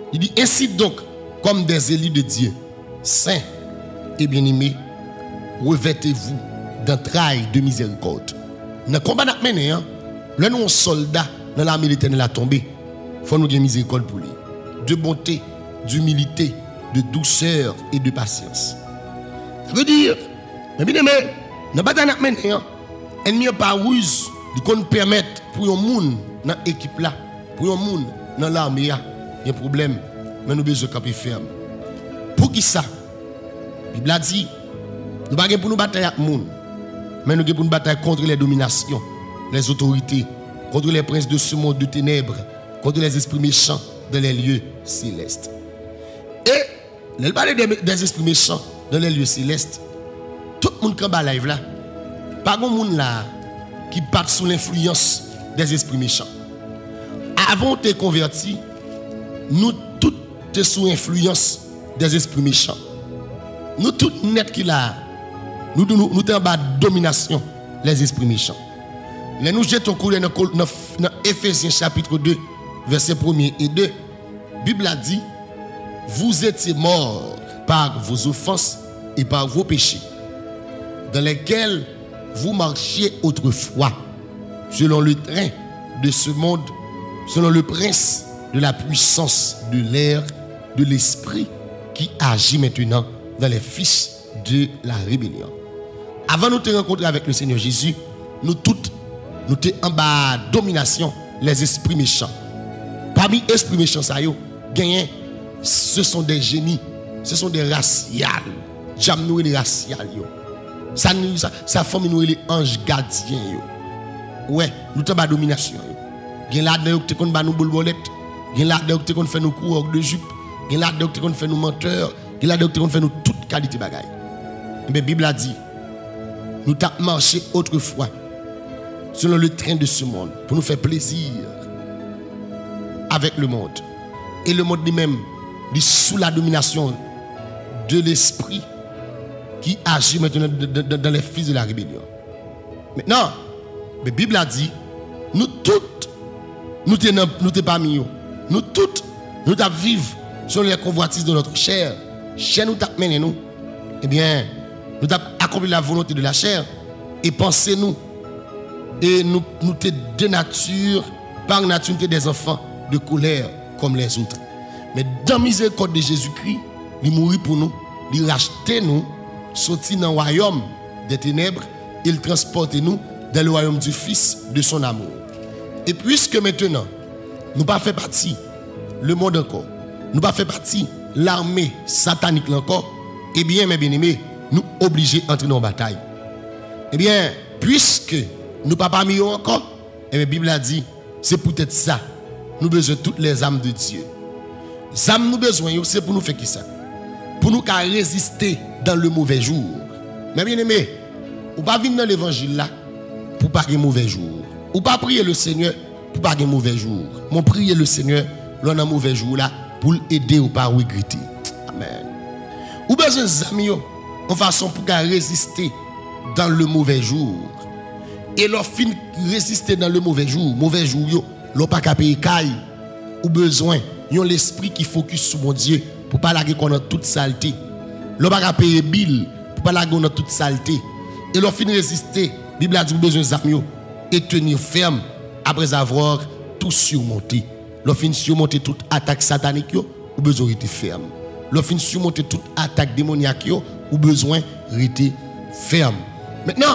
Il dit, ainsi donc, comme des élus de Dieu, saints et bien-aimés, revêtez-vous d'entrailles de miséricorde. Dans le combat nous mené, là nous soldats dans l'armée de l'Éternel a tombé. Il faut nous dire miséricorde pour lui. De bonté, d'humilité, de douceur et de patience. Ça veut dire, mais bien aimé, dans la bataille nous mené, ennemi pas ruse, il qu'on permettre pour un monde dans l'équipe là, pour un monde dans l'armée, il y a un problème, mais nous besoin de camper ferme. Pour qui ça? La Bible a dit, nous ne pouvons pas pour nous batailler avec le monde, mais nous pour nous batailler contre les dominations, les autorités, contre les princes de ce monde de ténèbres, contre les esprits méchants dans les lieux célestes. Et, le parler des esprits méchants dans les lieux célestes, tout le monde qui est en live là, pas de monde là qui part sous l'influence des esprits méchants. Avant de te convertir, nous tous sommes sous l'influence des esprits méchants. Nous tous net qui là, nous sommes en bas de domination les esprits méchants. Les nous jetons couler dans Éphésiens chapitre 2, versets 1er et 2. La Bible a dit, vous étiez morts par vos offenses et par vos péchés, dans lesquels vous marchiez autrefois, selon le train de ce monde, selon le prince de la puissance de l'air, de l'esprit qui agit maintenant dans les fils de la rébellion. Avant de nous rencontrer avec le Seigneur Jésus, nous toutes, nous sommes en bas de domination, les esprits méchants. Parmi les esprits méchants, ce sont des génies, ce sont des raciales. J'aime nous les raciales. Ça forme nous les anges gardiens. Ouais, nous sommes en bas de domination. Il y a là-dedans qui ont fait nous bolbolette, il y a là-dedans qui ont fait nous coureurs de jupe, il y a là-dedans qui ont fait nous menteurs, il y a là-dedans qui ont fait nous toute qualité de bagaille. Mais la Bible a dit, nous avons marché autrefois selon le train de ce monde pour nous faire plaisir avec le monde. Et le monde lui-même est sous la domination de l'esprit qui agit maintenant dans les fils de la rébellion. Maintenant, la Bible a dit, nous toutes, nous sommes parmi nous. Nous toutes, nous vivons sur les convoitises de notre chair. Chair nous t'a mené nous. Eh bien, nous avons accompli la volonté de la chair et pensez nous. Et nous sommes de nature, par nature, des enfants de colère comme les autres. Mais dans la miséricorde de Jésus-Christ, il mourit pour nous, il rachetait nous, sorti dans le royaume des ténèbres, il transporte nous dans le royaume du Fils de son amour. Et puisque maintenant, nous ne faisons pas partie le monde encore, nous ne faisons pas partie l'armée satanique encore, eh bien, mes bien-aimés, nous obligés d'entrer dans la bataille. Eh bien, puisque nous ne sommes pas mis encore, et la Bible a dit, c'est peut-être ça. Nous avons besoin de toutes les âmes de Dieu. Les âmes nous besoin, c'est pour nous faire qui ça? Pour nous résister dans le mauvais jour. Mais bien aimé, ou pas venir dans l'évangile là pour pas un mauvais jour. Ou pas prier le Seigneur pour pas un mauvais jour. Mon prier le Seigneur dans un mauvais jour là pour l'aider ou pas regretter. Amen. Ou besoin d'amis en façon pour résister dans le mauvais jour. Et leur fin résister dans le mauvais jour yo, l'on pas qu'à payer caille ou besoin yon l'esprit qui focus sur mon Dieu pour pas laguer qu'on a toute saleté. L'on pas qu'à payer bill pour pas laguer qu'on a toute saleté. Et leur fin résister, Bible a dit besoin d'amis et tenir ferme après avoir tout surmonté. Leur fin surmonter toute attaque satanique yo, ou besoin rester ferme. Leur fin surmonter toute attaque démoniaque yo, ou besoin rester ferme. Maintenant,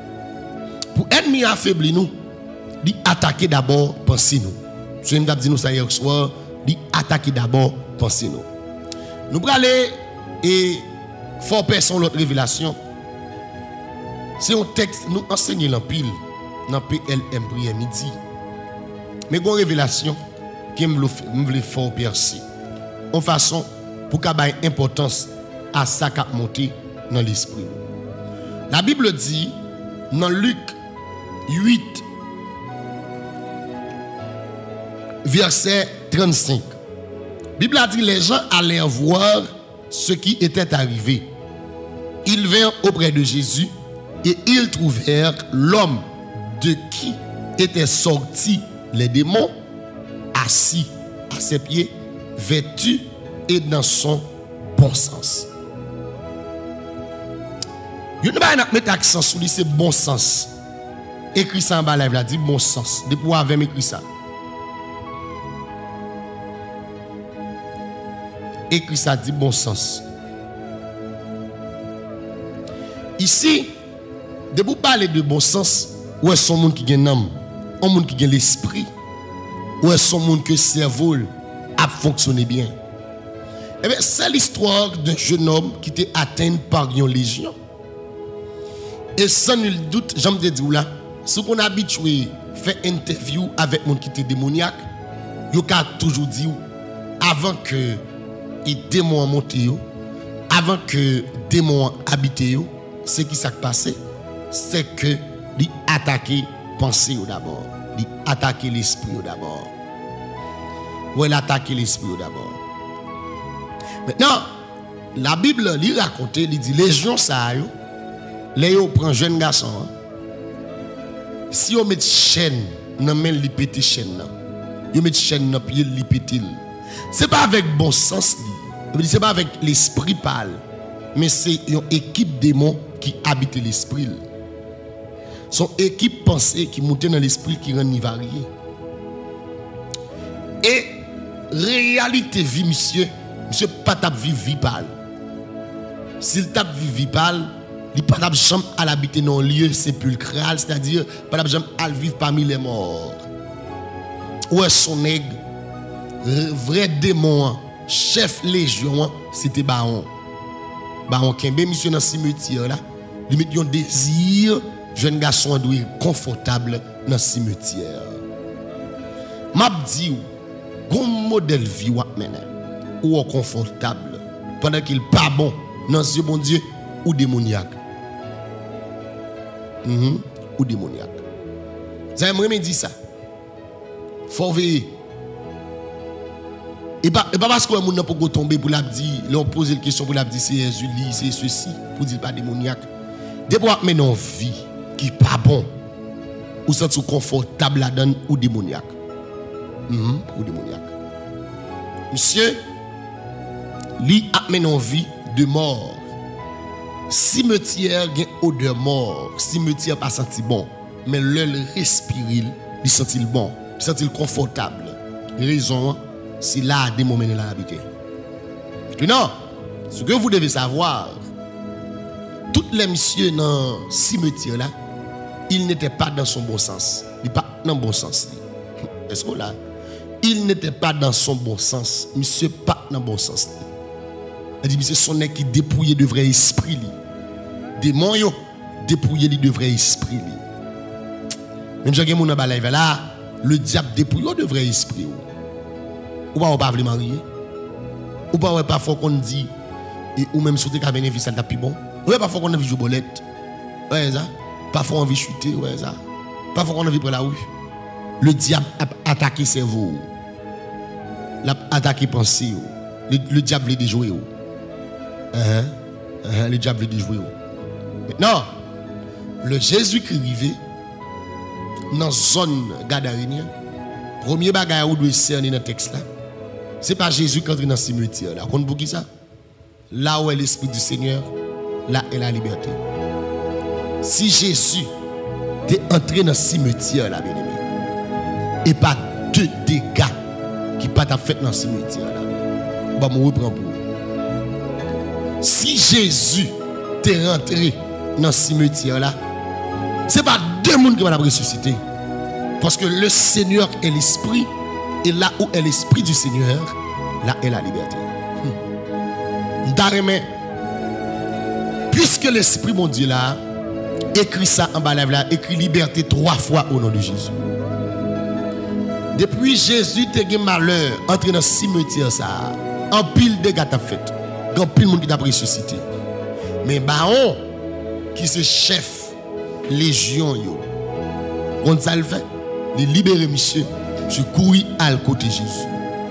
pour ennemi affaiblir nous, il attaquer d'abord pensez nous. Je viens de dire nous ça hier soir, il attaquer d'abord pensez nous. Nous allons aller et fort personne l'autre révélation. C'est un texte nous enseigner l'empile dans PLM prière midi. Mais une révélation qui me veut fort percer. En façon pour qu'il y ait importance à ça qui a monté dans l'esprit. La Bible dit dans Luc 8 verset 35. La Bible a dit les gens allèrent voir ce qui était arrivé. Ils vinrent auprès de Jésus et ils trouvèrent l'homme de qui étaient sortis les démons assis à ses pieds, vertu et dans son bon sens. Je ne vais pas mettre accent sur lui, c'est bon sens. Écrit ça en bas, là, dit bon sens. Depuis où avez écrit ça? Écrit ça, dit bon sens. Ici, de vous parler de bon sens, où est son monde qui gagne l'âme, un monde qui gagne l'esprit, où est son monde que le cerveau a fonctionné bien. Eh bien, c'est l'histoire d'un jeune homme qui était atteint par une légion. Et sans nul doute, j'aime te dire là, ce qu'on a habitué à faire interview avec mon qui était démoniaque, il a toujours dit, avant que les démons montent, avant que les démons habitent, ce qui s'est passé, c'est que il attaquer pensée d'abord, il attaquer l'esprit d'abord. Ou il attaquer l'esprit d'abord. Maintenant, la Bible lui raconte, il dit légion ça yo, les yo prend jeune garçon. Si on met chaîne, nan men li pété chaîne là. Yo met chaîne dans pied li pété. C'est pas avec bon sens li. C'est pas avec l'esprit pâle, mais c'est une équipe démon qui habite l'esprit. Son équipe pensée qui monte dans l'esprit qui rend varié. Et réalité vie monsieur pas tap vivre vie pâle. S'il tape vie pâle, il pas tap jamais à l'habiter dans un lieu sépulcral, c'est-à-dire pas tap jamais à vivre parmi les morts. Où est son nègre vrai démon, chef légion, c'était Baron. Baron Kembe monsieur dans cimetière là, il met un désir jeune garçon doit être confortable dans cimetière. M'a dit gon modèle vie ou mener ou confortable pendant qu'il pas bon dans ce bon Dieu ou démoniaque. Ou démoniaque. Ça me dit ça. Faut veiller. Et pas parce que les gens ne peuvent tomber pour la dire, leur poser la question pour la dire c'est Jésus, c'est ceci, pour dire pas démoniaque. Depuis mais non vie qui pas bon, ou ça sont confortable là-dedans ou démoniaque. Ou démoniaque. Monsieur, lui a mené vie de mort. Cimetière gain odeur mort, cimetière pas senti bon, mais le respire, il senti bon, il senti confortable. Raison si là des moments là habité. Non, ce que vous devez savoir, tous les messieurs dans le cimetière là, il n'était pas dans son bon sens. Il pas dans le bon sens. Est-ce que là, il n'était pas dans son bon sens. Monsieur pas dans le bon sens. Il dit monsieur son nez qui dépouillé de vrai esprit li. Démon yo dépouillé de vrai esprit li. Même si mon dans live là, le diable dépouillé de vrai esprit. Ou pas vle marier. Ou pas parfois qu'on dit ou même souhaiter qu'à bénéfice ça t'a plus bon. Ouais parfois qu'on a envie jouer bolette. Ouais ça. Parfois on a envie chuter, ouais ça. Parfois qu'on a envie prendre la rue. Le diable a attaqué cerveau. L'a attaqué pensée. Le diable veut déjouer. Le diable veut déjouer. Maintenant, le Jésus-Christ arrivé dans la zone Gadarène. Premier bagage où doit cerner dans le texte là. C'est pas Jésus qui entre dans le cimetière là. Compte pour qui ça? Là où est l'esprit du Seigneur, là est la liberté. Si Jésus est entré dans le cimetière là, bien-aimé, et pas deux dégâts qui pas fait dans le cimetière là, bah me reprend pour. Si Jésus est rentré dans le cimetière là, c'est pas deux mondes qui vont ressusciter. Parce que le Seigneur est l'esprit, et là où est l'esprit du Seigneur, là est la liberté. Puisque l'esprit mon Dieu là, écrit ça en bas là, écrit liberté 3 fois au nom de Jésus. Depuis Jésus te gen malheur, entre dans le cimetière ça, en pile de gars t'a fait, en pile monde qui t'a ressuscité. Mais Baron, qui se chef, légion yo, on ça le fait, les libérer monsieur, je courir à côté Jésus.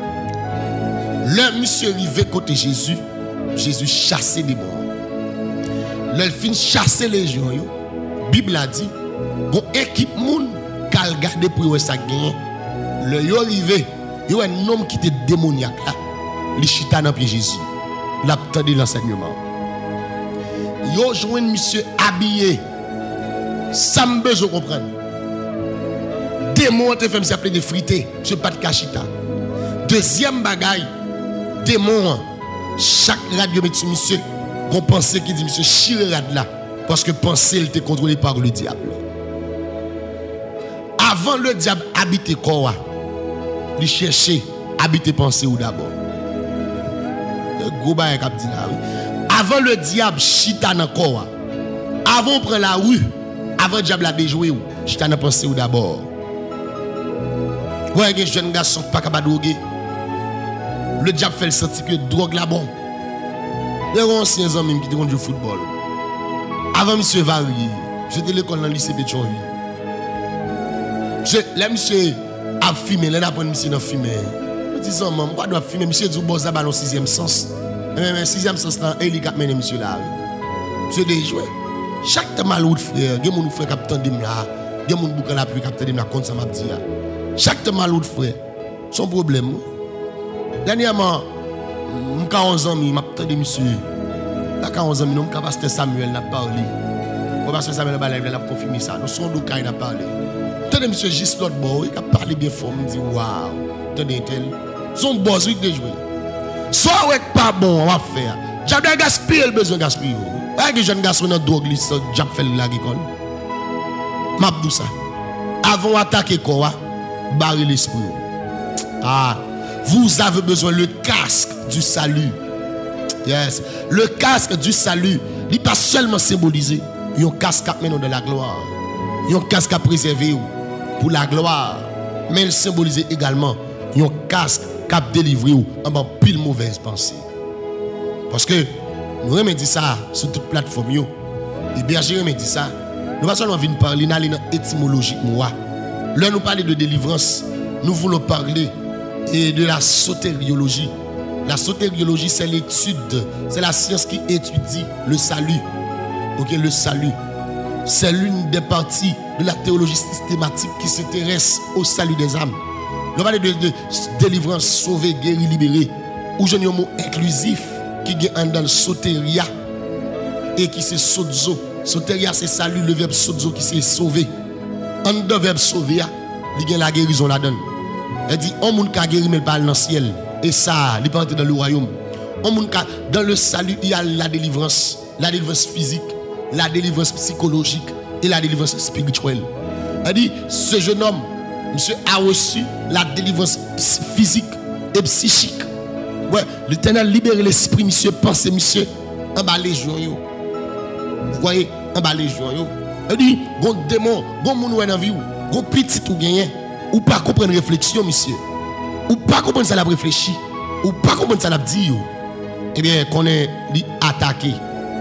Le monsieur arrivé côté Jésus, Jésus chassait les morts. Le fin chasser les gens, la Bible a dit, bon équipe moun kal garder pour ça gagner. Le yo arrivé, yo un homme qui était démoniaque là, les chita dans pied Jésus. L'attendait l'enseignement. Yo joint monsieur habillé. Ça me besoin de comprendre. Démon te fait me appeler de frité, monsieur pas de cachita. Deuxième bagaille, démon chaque radio met monsieur qu'on pensait qui dit monsieur chire rad là parce que penser il était contrôlé par le diable. Avant le diable habiter corps, il cherchait habiter pensée ou d'abord. Gros bail cap dit là oui. Avant le diable chita dans corps. Avant prendre la rue, avant le diable a déjoué ou chita dans pensée ou d'abord. Ouais, les jeunes garçons pas capable de droguer. Le diable fait le sentir que drogue là bon. Les anciens hommes qui jouent au football. Avant monsieur Varier, j'étais à l'école dans le lycée Pétionville. Là monsieur a fumé, là d'après monsieur n'a fumé. Je dis ça, maman, pourquoi doit fumer? Monsieur dit bon ça ballon sixième sens. Mais sixième sens là, il a mené monsieur là. Monsieur déjoué. Chaque temps malou frère, il y a mon frère capitaine de là, il y a mon boucan la pluie capitaine de là comme ça m'a dit. Chaque temps malou frère, son problème. Dernièrement, je 11 ans, je m'a entendu monsieur. Là 11 ans, je pasteur Samuel n'a parlé. Le pasteur Samuel n'a confirmé ça. Nous sommes deux cas, il a parlé. Attendez monsieur juste l'autre bord, il a parlé bien fort, il me dit waouh. Attendez tel. Son boss oui de jouer. Soit ouais pas bon, on va faire. J'ai gaspillé le besoin gaspiller. Pas que jeune garçon dans drogue, j'ai fait la l'école. M'a dit ça. Avant d'attaquer quoi, barrer l'esprit. Ah, vous avez besoin le casque du salut. Yes, le casque du salut, il n'est pas seulement symbolisé, il y a un casque à mener de la gloire. Il y a un casque à préserver pour la gloire, mais il symbolise également il y a un casque qui a délivré en bas pile mauvaise pensée. Parce que nous remettons ça sur toute plateforme. Et bien, je remettons ça. Nous ne seulement venir parler dans l'étymologie. Là, nous parlons de délivrance. Nous voulons parler de la sotériologie. La sotériologie, c'est l'étude, c'est la science qui étudie le salut. Ok, le salut. C'est l'une des parties de la théologie systématique qui s'intéresse au salut des âmes. Nous parlons de délivrance, sauver, guérir, libérer. Ou je dis un mot inclusif qui est dans le sotéria et qui c'est sozo. Sotéria, c'est salut, le verbe sozo qui c'est sauver. En deux verbes sauver, il y a la guérison là-dedans. Elle dit, on ne peut pas guérir, mais il parle dans le ciel. Et ça, il peut entrer dans le royaume. Dans le salut, il y a la délivrance physique, la délivrance psychologique et la délivrance spirituelle. Elle dit, ce jeune homme, monsieur a reçu la délivrance physique et psychique. Ouais, l'Éternel libère l'esprit, monsieur, pensez, monsieur, en bas les jours. Vous voyez, en bas les jours. Elle dit, bon démon, bon moun dans la vie, bon petit ou gagné, ou pas comprendre réflexion, monsieur. Ou pas comprendre ça l'a réfléchi, ou pas comprendre ça l'a dit. Eh bien, qu'on est attaqué.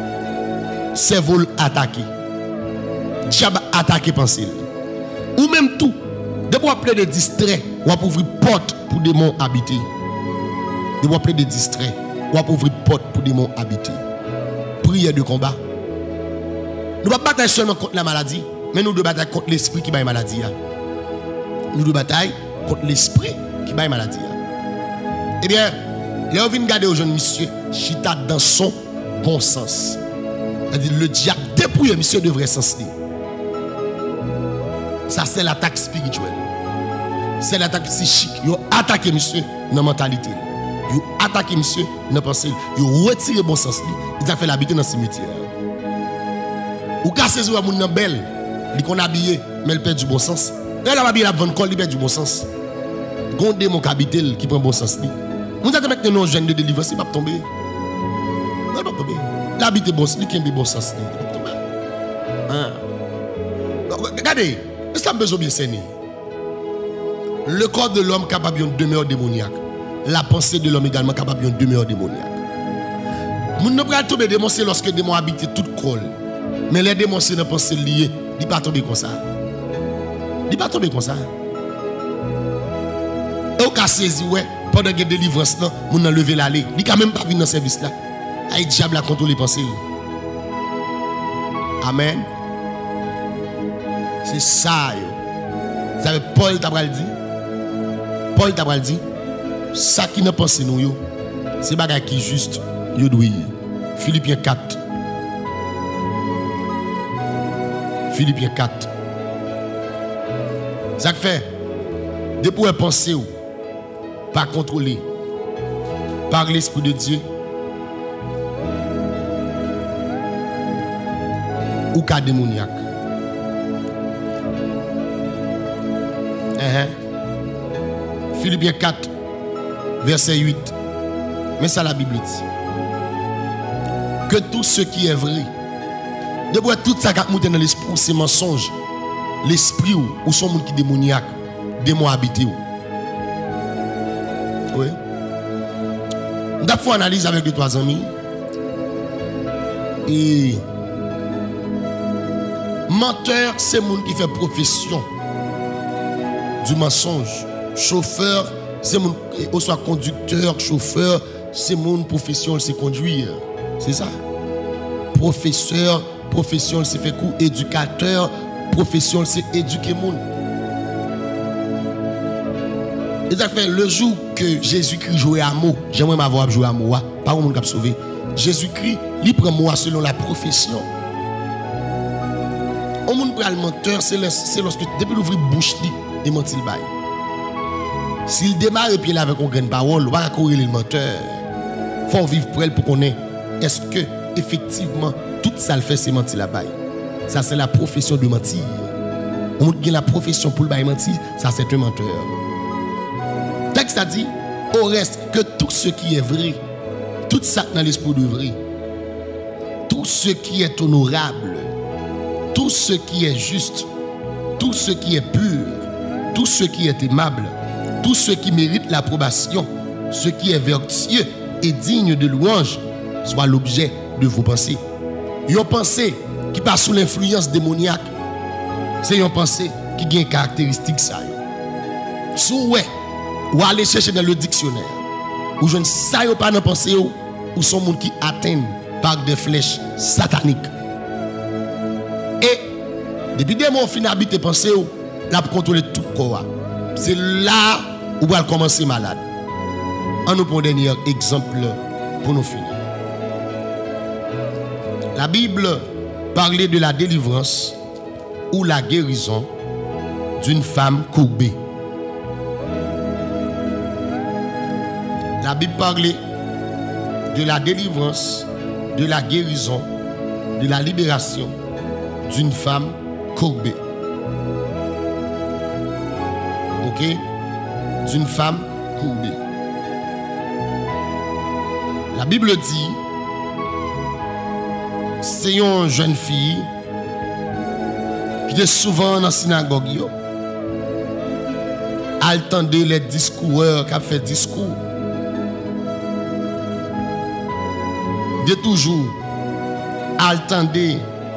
Cerveau attaqué. Diable attaqué pensée. Ou même tout. De vous appeler des distraits, ou à ouvrir porte pour des démons habiter. De vous appeler des distraits, ou à ouvrir porte pour des démons habiter. Prière de combat. Nous ne battons pas seulement contre la maladie, mais nous devons batailler contre l'esprit qui bat la maladie. Nous devons batailler contre l'esprit qui bat la maladie. Eh bien, là on vient garder aux jeunes monsieur, chita dans son bon sens. C'est-à-dire le diable dépouille monsieur de vrai sens. Ça c'est l'attaque spirituelle. C'est l'attaque psychique. Ils ont attaqué monsieur dans la mentalité. Ils ont attaqué monsieur dans la pensée. Ils ont retiré bon sens. Ils ont fait l'habiter dans le cimetière. Ou casser sur moun nan belle, li kon habillé, mais elle perd du bon sens. Elle a habillé la bonne col, il perd du bon sens. Gondé mon cabitel qui prend bon sens li. Vous avez maintenant nos jeunes de délivrance, il va tomber. Il va tomber. L'habiter bon sens, il qui a bon sens li, il va tomber. Regardez, ça me besoin bien saigner. Le corps de l'homme capable d'une demeure démoniaque. La pensée de l'homme également capable d'une demeure démoniaque. Moun ne peut pas tomber démon, c'est lorsque démon habite toute col. Mais les démons, c'est une pensée liée. Il ne pas tomber comme ça. Il ne pas tomber comme ça. Et au cas saisi, ouais, pendant que délivrance, on a levé l'allée. Il n'a même pas vu dans ce service là. Le diable a contrôlé les pensées. Amen. C'est ça. Vous savez, Paul t'a dit. Paul t'a dit. Ça qui n'a pensé nous, C'est bagay qui juste, yo doué. Philippiens 4. Philippiens 4. Ça fait, de pouvoir penser, pas contrôler, par l'Esprit de Dieu, ou cas démoniaque. Philippiens 4, verset 8. Mais ça la Bible dit. Que tout ce qui est vrai, de voir tout ça qui a monté dans l'esprit, c'est mensonge. L'esprit ou son monde qui est démoniaque, démon habité. Oui. Nous avons fait une analyse avec les 3 amis. Et menteur, c'est le monde qui fait profession du mensonge. Chauffeur, c'est mon, ou soit conducteur, chauffeur, c'est mon profession, c'est conduire. C'est ça. Professeur, profession, c'est fait coup. Éducateur, profession, c'est éduquer le monde. Et ça fait le jour que Jésus-Christ jouait à mot, j'aimerais m'avoir joué à mot, pas au monde qui a sauvé. Jésus-Christ, il prend moi selon la profession. Au monde pour le menteur, c'est lorsque depuis l'ouvrir bouche, il mentit le bail. S'il démarre et puis il avec une grande parole, on va courir le menteur. Il faut vivre pour elle pour qu'on ait. Est-ce que effectivement tout ça le fait c'est mentir la bail? Ça c'est la profession de mentir. On a la profession pour le bail mentir, ça c'est un menteur. Le texte a dit au reste que tout ce qui est vrai, tout ça dans l'esprit de vrai, tout ce qui est honorable, tout ce qui est juste, tout ce qui est pur, tout ce qui est aimable, tout ce qui mérite l'approbation, ce qui est vertueux et digne de louange, soit l'objet de vos pensées. Une pensée qui passe sous l'influence démoniaque, c'est une pensée qui a une caractéristique ça. Sous ouais, ou aller chercher dans le dictionnaire, ou je ne sais pas dans pensée ou sont gens qui atteignent par des flèches sataniques. Et depuis des mots fin habiter pensée là pour contrôler tout le corps. C'est là où on va commencer malade. On nous prend un dernier exemple pour nous finir. La Bible parlait de la délivrance ou la guérison d'une femme courbée. La Bible parlait de la délivrance, de la guérison, de la libération d'une femme courbée. Ok? D'une femme courbée. La Bible dit, c'est une jeune fille qui est souvent dans la synagogue. Elle entendait les discoureurs qui ont fait discours. De toujours, elle entendait.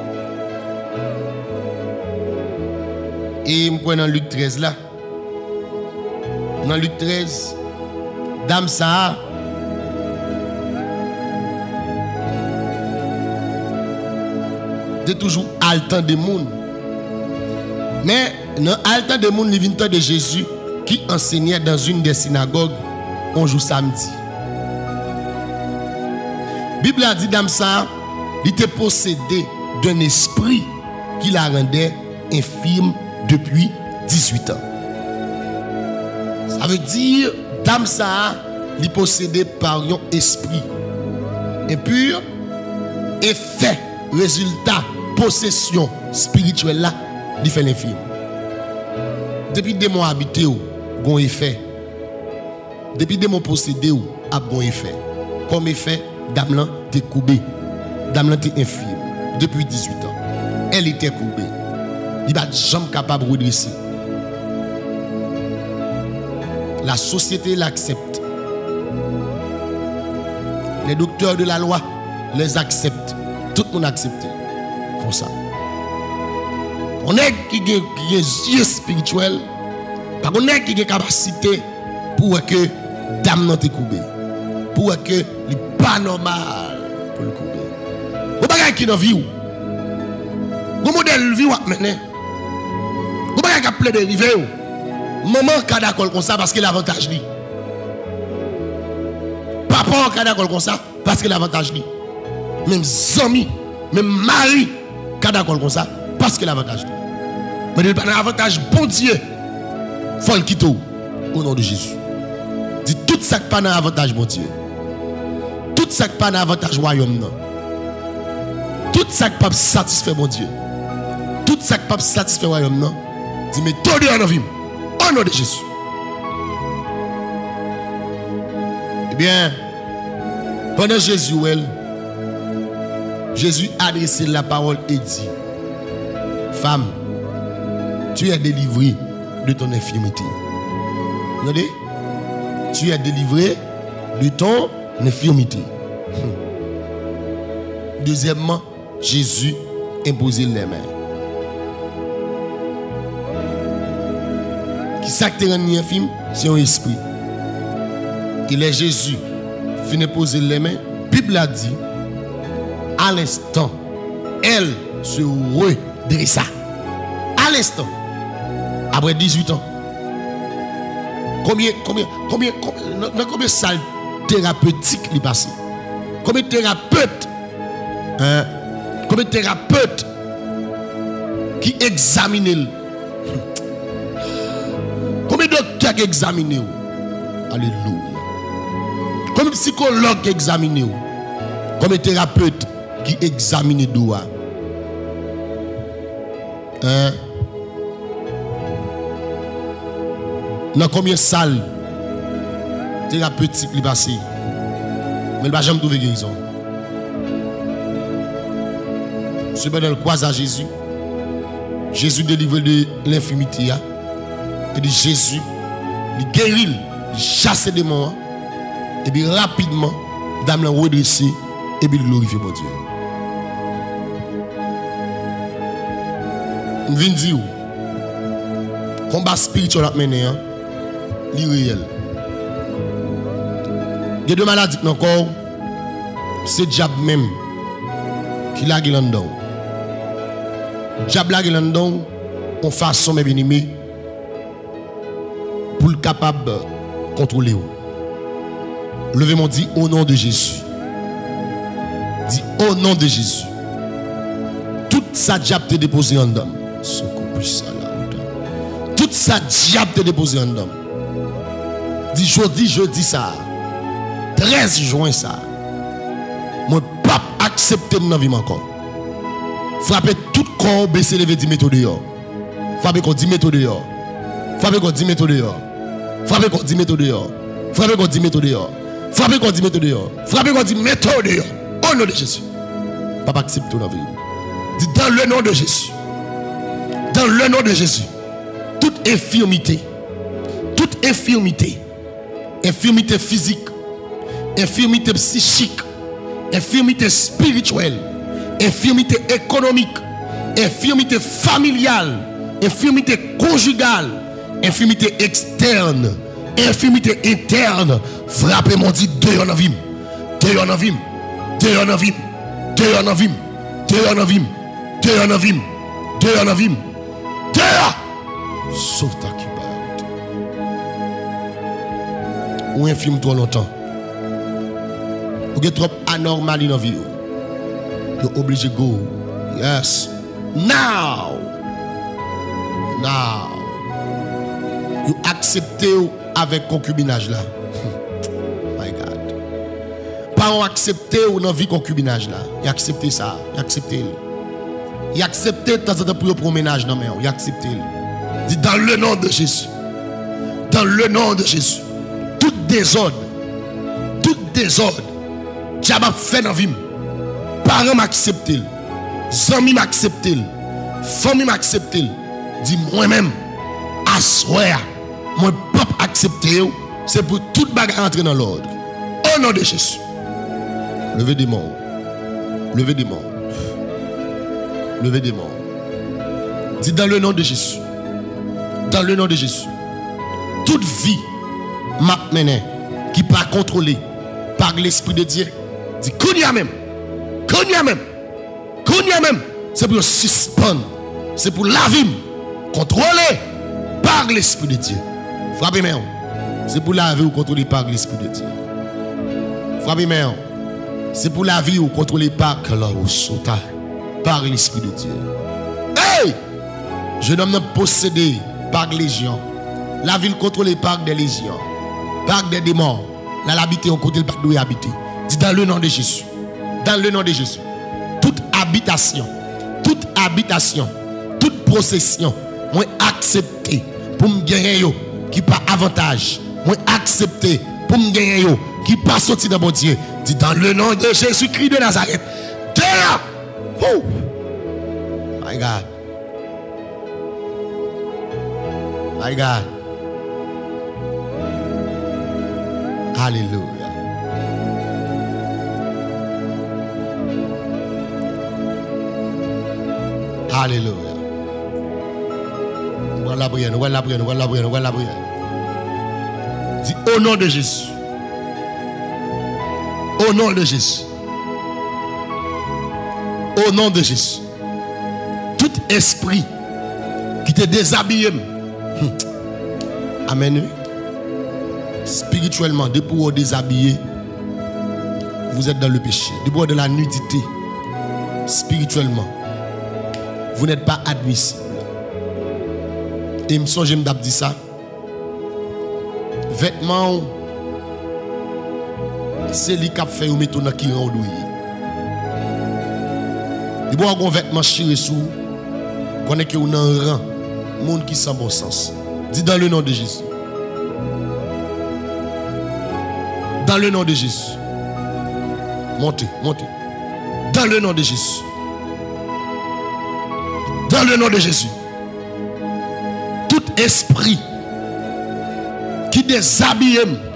Et je suis dans Luc 13 là. Dans Luc 13, Dame ça. De toujours altant de monde. Mais dans altant de monde, il vient de Jésus qui enseignait dans une des synagogues un jour samedi. La Bible a dit Dame ça, il était possédé d'un esprit qui la rendait infirme depuis 18 ans. Ça veut dire Dame ça, il est possédé par un esprit impur et fait résultat possession spirituelle là, il fait l'infirme. Depuis des mois habités ou bon effet. Depuis des mois possédés ou a bon effet. Comme effet, dame là t'es courbée. Dame là t'es infirme depuis 18 ans. Elle était courbée. Il va jamais capable de redresser. La société l'accepte. Les docteurs de la loi les acceptent. Tout le monde accepte. Comme ça. On est qui a des yeux spirituels. Parce qu'on est qui a des capacités pour que dame n'a pas coupé. Pour que ce n'est pas normal pour le couper. Vous ne qui dans la vie. Vous modèle vie maintenant. Vous ne pouvez pas plein de rivières. Maman qui d'accord comme ça parce que l'avantage dit. Papa papa qui d'accord comme ça parce que l'avantage lui. Même amis, même mari qui d'accord comme ça parce que l'avantage lui. Mais il n'y a pas d'avantage bon Dieu. Faut le quitter au nom de Jésus. Dis tout ça qui pas d'avantage bon Dieu. Tout ça qui pas d'avantage royaume non. Tout ça qui pas satisfait mon Dieu. Tout ça qui pas satisfait royaume non. Dis mais tout en vie au nom de Jésus. Eh bien, pendant Jésus, Jésus a adressé la parole et dit, femme, tu es délivrée de ton infirmité. Vous regardez? Tu es délivrée de ton infirmité. Deuxièmement, Jésus imposait les mains. Qui s'acte en infirme, c'est un esprit. Il est Jésus finit poser les mains. La Bible a dit, à l'instant, elle se redressa. À l'instant, après 18 ans. Combien salles thérapeutiques il passé? Combien de thérapeutes? Combien de thérapeutes qui examinent? Combien de docteurs qui examinent? Alléluia. Combien de psychologues qui examinent? Combien de thérapeutes qui examinent doigt? Dans combien de salles thérapeutiques il passé? Mais il va jamais trouver guérison. Cependant, il croise à Jésus. Jésus délivre de l'infirmité. Et de Jésus, il guérit, il chasse des démons. Et puis rapidement, dame l'a redressé et puis il glorifie mon Dieu. Je viens dire, combat spirituel à mener, l'irréel. Il y a deux maladies dans le corps, c'est le diable même qui l'a guéri là-dedans. Le diable l'a guéri là-dedans, en façon mes bien-aimés, pour le capable de contrôler. Levez-moi, dit au nom de Jésus. Dit au nom de Jésus. Toute sa diable te déposé en homme. Toute sa diable te déposé en homme. Dit jeudi ça. 13 juin ça. Moi pas accepter dans vie encore. Frapper tout corps baisser lever 10 mètres dehors. Frapper qu'on 10 mètres dehors. Frapper qu'on 10 mètres dehors. Frapper qu'on 10 mètres dehors. Frapper qu'on 10 mètres dehors. Frapper qu'on 10 mètres dehors. Frapper qu'on 10 mètres dehors. Au nom de Jésus. Papa accepte ton vie. Dis dans le nom de Jésus. Dans le nom de Jésus. Toute infirmité. Toute infirmité. Infirmité physique. Infirmité psychique. Infirmité spirituelle. Infirmité économique. Infirmité familiale. Infirmité conjugale. Infirmité externe. Infirmité interne. Frappez mon dit deux en vie. Deux en vie. Deux en vie. Deux en vie. Deux en vie. Deux en vie. Deux en vie. Deux. Sauf ta qui parle. Ou infirme trop longtemps. Ou est trop anormal dans la vie. You obligé de go. Yes. Now. Now. You acceptez avec concubinage là. My God. Pas accepter ou dans vie concubinage là. Il accepté ça. Il accepté. Il accepté de temps en temps pour promenage dans mer. Il accepté. Dit dans le nom de Jésus. Dans le nom de Jésus. Tout désordre. Tout désordre. Diable a fait dans vie. Parents m'acceptent. Amis m'acceptent. Famille m'acceptent. Dis moi-même. Assoir. Moi pas accepter. C'est pour toute bagarre entrer dans l'ordre. Au nom de Jésus. Levez des morts. Levez des morts. Levez des morts. Dis dans le nom de Jésus. Dans le nom de Jésus. Toute vie m'a mené qui pas contrôlée par l'Esprit de Dieu. Dis Kounia même. Kounia même. Kounia même. C'est pour suspendre. C'est pour la vie. Contrôler par l'Esprit de Dieu. Frappez-moi. C'est pour la vie ou contrôler par l'Esprit de Dieu. Frappez main. C'est pour la vie ou contrôler par par l'Esprit de Dieu. Hey! Je nomme possédé par légion. La ville contrôlée par des légions. Par des démons. Là, l'habiter, on côté le pas d'où habiter. Dis dans le nom de Jésus. Dans le nom de Jésus. Toute habitation, toute possession, moi accepter pour me gagner yo, qui pas avantage. Moi accepter pour me gagner yo, qui pas sorti dans mon Dieu. Dis dans le nom de Jésus-Christ de Nazareth. Terre! Oh! My God. My God. Hallelujah. Alléluia. Nous la prière, nous la prière, nous la prière, nous la prière. Dis au nom de Jésus. Au nom de Jésus. Au nom de Jésus. Tout esprit qui te déshabille. Amen. Spirituellement, depuis vous déshabillez, vous êtes dans le péché. Depuis vous de la nudité. Spirituellement, vous n'êtes pas admissible. Et je me souviens de dire ça. Vêtements, c'est lui qui a fait ou mettre dans qui rend douille. Il y a un vêtement chiré sous, qu'on est que on a un rang, monde qui sent bon sens. Dis dans le nom de Jésus. Dans le nom de Jésus. Montez, montez. Dans le nom de Jésus. Dans le nom de Jésus. Tout esprit qui déshabille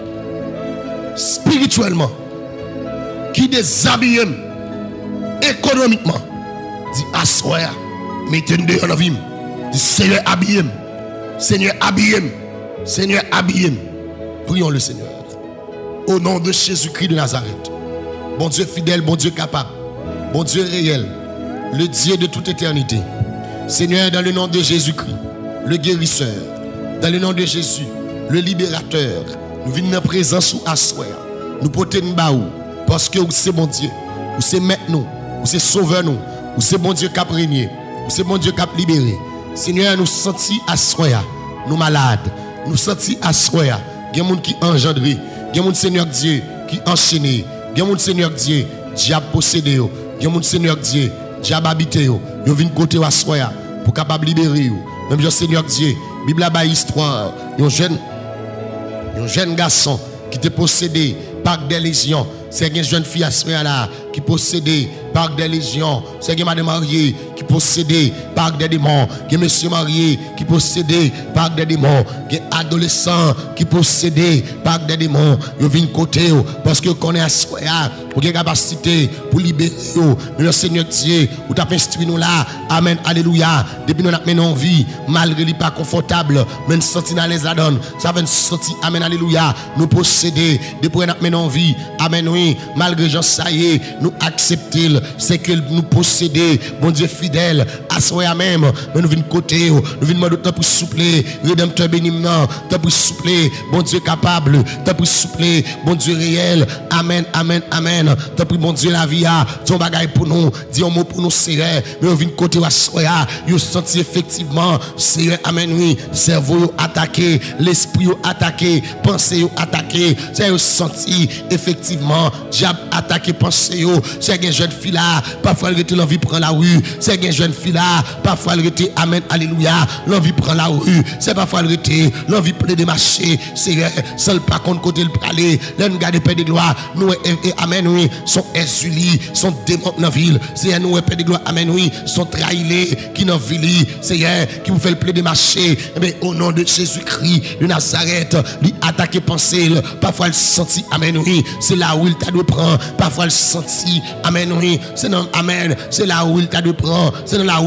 spirituellement, qui déshabille économiquement, dit assoya, mettez-nous dehors dans la vie. Dit Seigneur habille, Seigneur habille, Seigneur habille. Prions le Seigneur. Au nom de Jésus-Christ de Nazareth. Bon Dieu fidèle, bon Dieu capable, bon Dieu réel, le Dieu de toute éternité. Seigneur, dans le nom de Jésus-Christ, le guérisseur, dans le nom de Jésus, le libérateur, nous venons en présence ou assoir, nous portons une baou, parce que c'est bon Dieu, ou c'est maître nous, ou c'est sauveur nous, ou c'est bon Dieu qui a régné, ou c'est bon Dieu qui a libéré. Seigneur, nous sentons assoir, nous malades, nous sentons assoir, il y a des gens qui engendrent, il y a des gens, Seigneur Dieu, qui enchaînent, il y a des gens, Seigneur Dieu, diable possédé, il y a des gens, Seigneur Dieu, diable habité, ils viennent côté assoir pour capable libérer. Même je Seigneur Dieu, Bible a une histoire, un jeune garçon qui était possédé par des légions. C'est une jeune fille à là qui possédée par des légions. C'est une madame mariée qui possédée par des démons. Il y a monsieur marié qui possédé par des démons. Il y a adolescent qui possédé par des démons. Ils viennent côté parce que qu'on est à soi, vous avez capacité pour libérer. Mais le Seigneur Dieu, vous avez instruit nous là. Amen, alléluia. Depuis nous avons en vie, malgré les pas confortable, mais nous sentons dans les adons. Ça va nous sentir, amen, alléluia. Nous posséder, depuis nous avons en vie, amen, oui. Malgré Jean, ça y est, nous acceptons, c'est que nous posséder, bon Dieu fidèle, à soi même, mais nous venons côté, nous venons demander temps pour soupler, rédempteur béniment, temps pour soupler, bon Dieu capable, temps pour soupler, bon Dieu réel, amen, amen, amen, temps pour bon Dieu la vie, ton bagage pour nous, dis un mot pour nous, c'est mais nous venons côté à soi, nous sentons effectivement, c'est amen, oui, cerveau attaqué, l'esprit attaqué, pensée attaqué, c'est senti effectivement. Diable attaqué pensée yo, c'est une jeune fille là, parfois elle était l'envie prend la rue, c'est une jeune fille là, parfois elle était amen alléluia, l'envie prend la rue, c'est parfois elle était l'envie plein de marcher, c'est seul pas contre côté le praler, là nous garder paix de gloire, nous amen oui, sont exulés, sont démons dans ville, c'est nous paix de gloire amen oui, sont trahilés qui dans ville, c'est qui vous fait le plein de marcher, mais au nom de Jésus-Christ de Nazareth, lui attaquer pensée, parfois elle sentit amen oui, c'est là où il t'a de prendre, parfois le senti, amen oui, c'est non, amen, c'est là où il t'a de prendre, c'est là où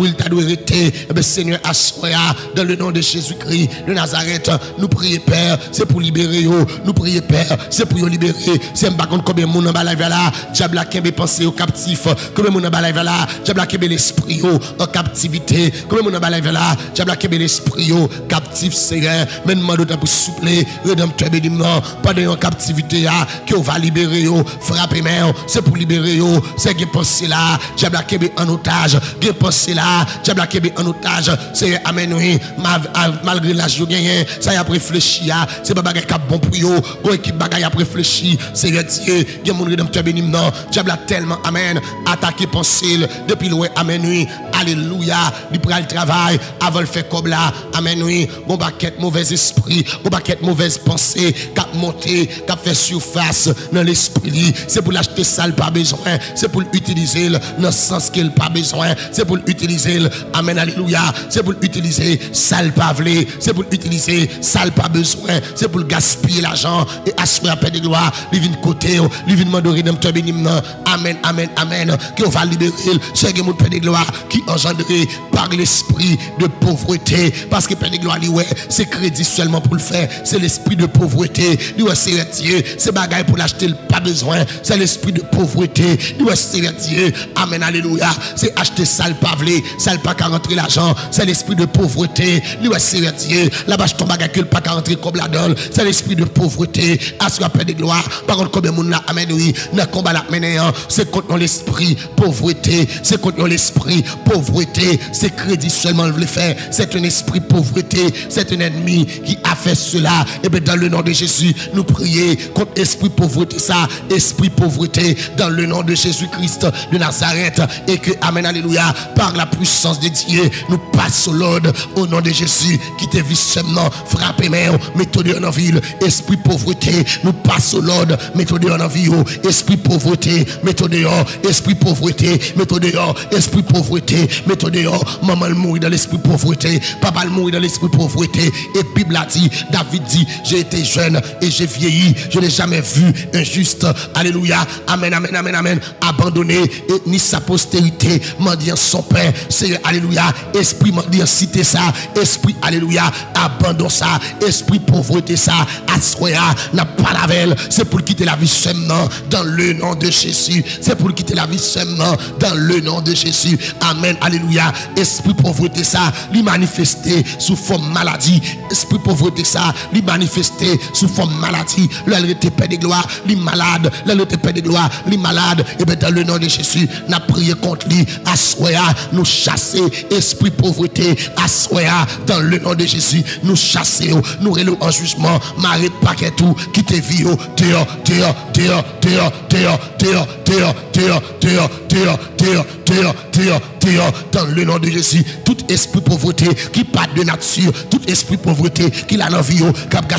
il t'a dû arrêter. Seigneur, assoya dans le nom de Jésus-Christ de Nazareth. Nous prions, Père, c'est pour libérer. Nous prions, Père, c'est pour libérer. C'est pas contre combien de monde en live là. Diable qui est pensé au captif. Combien de monde en live là. Diable qui est l'esprit en captivité. Combien de monde en live là. Diable qui est l'esprit captif, Seigneur. Mais nous demandons pour souffler. Rédempteur béniment. Pendant en captivité, que va libérer. Frapper, mais c'est pour libérer. C'est qui est pensé là. Diable qui est en otage. Qui est pensé là. Diable qui est en otage. C'est amen, oui. Malgré l'âge, ça y a réfléchi. C'est pas bagay cap bon pour yo. Go équipe bagay a réfléchi. C'est Dieu. Dieu mon rédempteur béniment. Diable a tellement, amen, attaqué pensée depuis loin, amen, oui. Alléluia. Il prend le travail avant de faire comme là. Amen, oui. Bon baquet mauvais esprit. Bon baquet mauvaise pensée. Cap monter, cap faire surface dans l'esprit. C'est pour l'acheter ça, pas besoin. C'est pour l'utiliser dans le sens qu'il pas besoin. C'est pour l'utiliser. Amen, alléluia. C'est pour l'utiliser ça, pas vle. C'est pour l'utiliser ça, pas besoin. C'est pour gaspiller l'argent et assurer à paix de gloire. Il vient de côté, il vient de demander au rédempteur béniment. Amen, amen, amen. Qui va libérer. C'est que mon paix de gloire qui engendré par l'esprit de pauvreté. Parce que paix de gloire, c'est crédit seulement pour le faire. C'est l'esprit de pauvreté. C'est Dieu. C'est bagaille pour l'acheter, pas besoin. C'est l'esprit de pauvreté. C'est Dieu. Amen, alléluia. C'est acheter ça, pas vle. Ça, pas qu'à rentrer l'argent. C'est l'esprit de pauvreté. C'est Dieu. Là-bas, je tombe à pas qu'à rentrer comme la donne. C'est l'esprit de pauvreté. Assure la paix de gloire. Par contre, combien de monde là, amen, oui. Dans le combat là, c'est contre l'esprit pauvreté. C'est contre l'esprit pauvreté. C'est crédit seulement le faire. C'est un esprit pauvreté. C'est un ennemi qui a fait cela. Et bien, dans le nom de Jésus, nous prions contre l'esprit pauvreté. Ça, esprit pauvreté, dans le nom de Jésus-Christ de Nazareth. Et que, amen, alléluia, par la puissance de Dieu, nous passons l'ordre au nom de Jésus qui te vit seulement frapper, mais mettez en ville, esprit pauvreté, nous passons l'ordre, mettez en ville, esprit pauvreté, mettez dehors, esprit pauvreté, mettez dehors, esprit pauvreté, mettez dehors, maman mourit dans l'esprit pauvreté, papa mourit dans l'esprit pauvreté, et Bible a dit, David dit, j'ai été jeune et j'ai vieilli, je n'ai jamais vu un juste, alléluia, amen, amen, amen, amen, abandonné, et ni sa postérité, mendiant son père, c'est alléluia, esprit mendiant cité ça, esprit, alléluia, abandon ça, esprit pauvreté ça, assoya, n'a pas la veille, c'est pour quitter la vie seulement dans le nom de Jésus, c'est pour quitter la vie seulement dans le nom de Jésus, amen, alléluia, esprit pauvreté ça, lui manifester sous forme maladie, esprit pauvreté ça, lui manifester sous forme maladie, l'elle était paix de gloire, lui malade, l'elle était paix de gloire, lui malade, et bien dans le nom de Jésus, n'a prié contre lui, assoya, nous chasser, esprit pauvreté, assoya, dans le nom de Jésus, nous chasser, nous relève en jugement, marée paquet tout, qui te vit, dehors, dehors, dehors, dehors, dehors, dehors, dehors, dehors, dehors, dehors, dehors, dehors, dehors, dehors, dans le nom de Jésus, tout esprit pauvreté qui part de nature, tout esprit pauvreté qui l'a dans vie,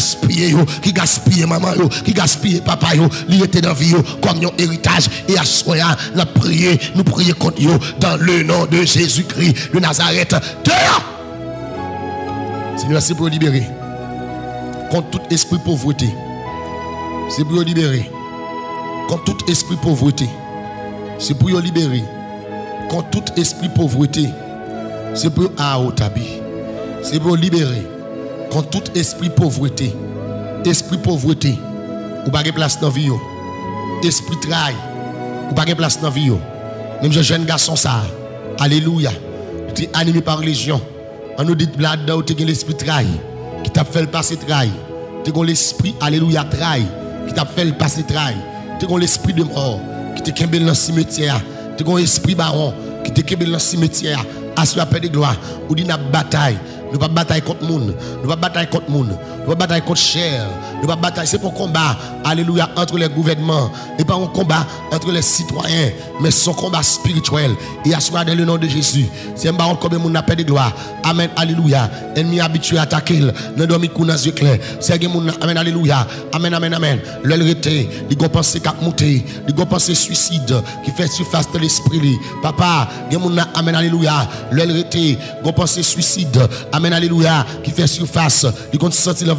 qui gaspille maman, qui gaspille papa, il était dans vie comme un héritage, et à soya, nous prions contre eux, dans le nom de Jésus-Christ de Nazareth, dehors. Seigneur, c'est pour libérer contre tout esprit pauvreté. C'est pour libérer contre tout esprit pauvreté. C'est pour libérer contre tout esprit pauvreté. C'est pour tabi. C'est pour libérer contre tout esprit pauvreté. Esprit pauvreté. Ou pas de place dans la vie. Esprit trahi. Ou pas de place dans la vie. Même jeune garçon ça. Alléluia. Tu es animé par religion. On nous dit là-dedans, tu as l'esprit trahi, qui t'a fait le passer trahi. Tu as l'esprit, alléluia, trahi, qui t'a fait le passer trahi. Tu as l'esprit de mort, qui t'a kembel dans le cimetière. Tu as l'esprit baron, qui t'a kembel dans le cimetière. À ce paix de gloire, ou dit, nous bataille. Nous ne pas batailler contre le monde. Nous ne pas batailler contre le monde. Nous ne pas batailler contre chair. Nous ne pas batailler. C'est pour combat, alléluia, entre les gouvernements. Et pas un combat entre les citoyens. Mais son combat spirituel. Et à ce moment dans le nom de Jésus. C'est un baron comme le monde n'a pas de gloire. Amen, alléluia. Ennemi habitué à attaquer. Ne dormi qu'on a yeux clairs. C'est un monde, amen, alléluia. Amen, amen, amen. L'œil rété. Il a pensé qu'à monter. Il a pensé suicide. Qui fait surface de l'esprit. Papa, il y a monde, amen, alléluia. L'œil rété. Il a pensé suicide. Amen, alléluia, qui fait surface, il compte sentir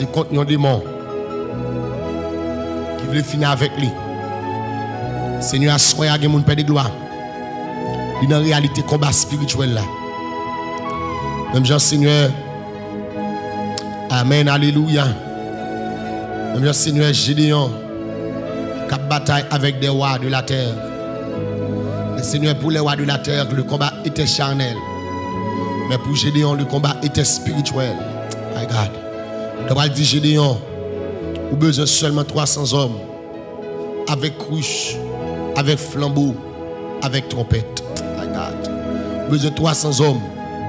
c'est contre un démon qui veut finir avec lui. Seigneur, soyez à mon Père de gloire. Il y a une réalité combat spirituel là. Même Jean Seigneur. Amen, alléluia. Même Jean Seigneur Gédéon. Qui bataille avec des rois de la terre. Le Seigneur, pour les rois de la terre, le combat était charnel. Mais pour Gédéon, le combat était spirituel. My God. On va dire Gédéon, ou besoin seulement 300 hommes. Avec cruche, avec flambeau, avec trompette. My God. Besoin de 300 hommes.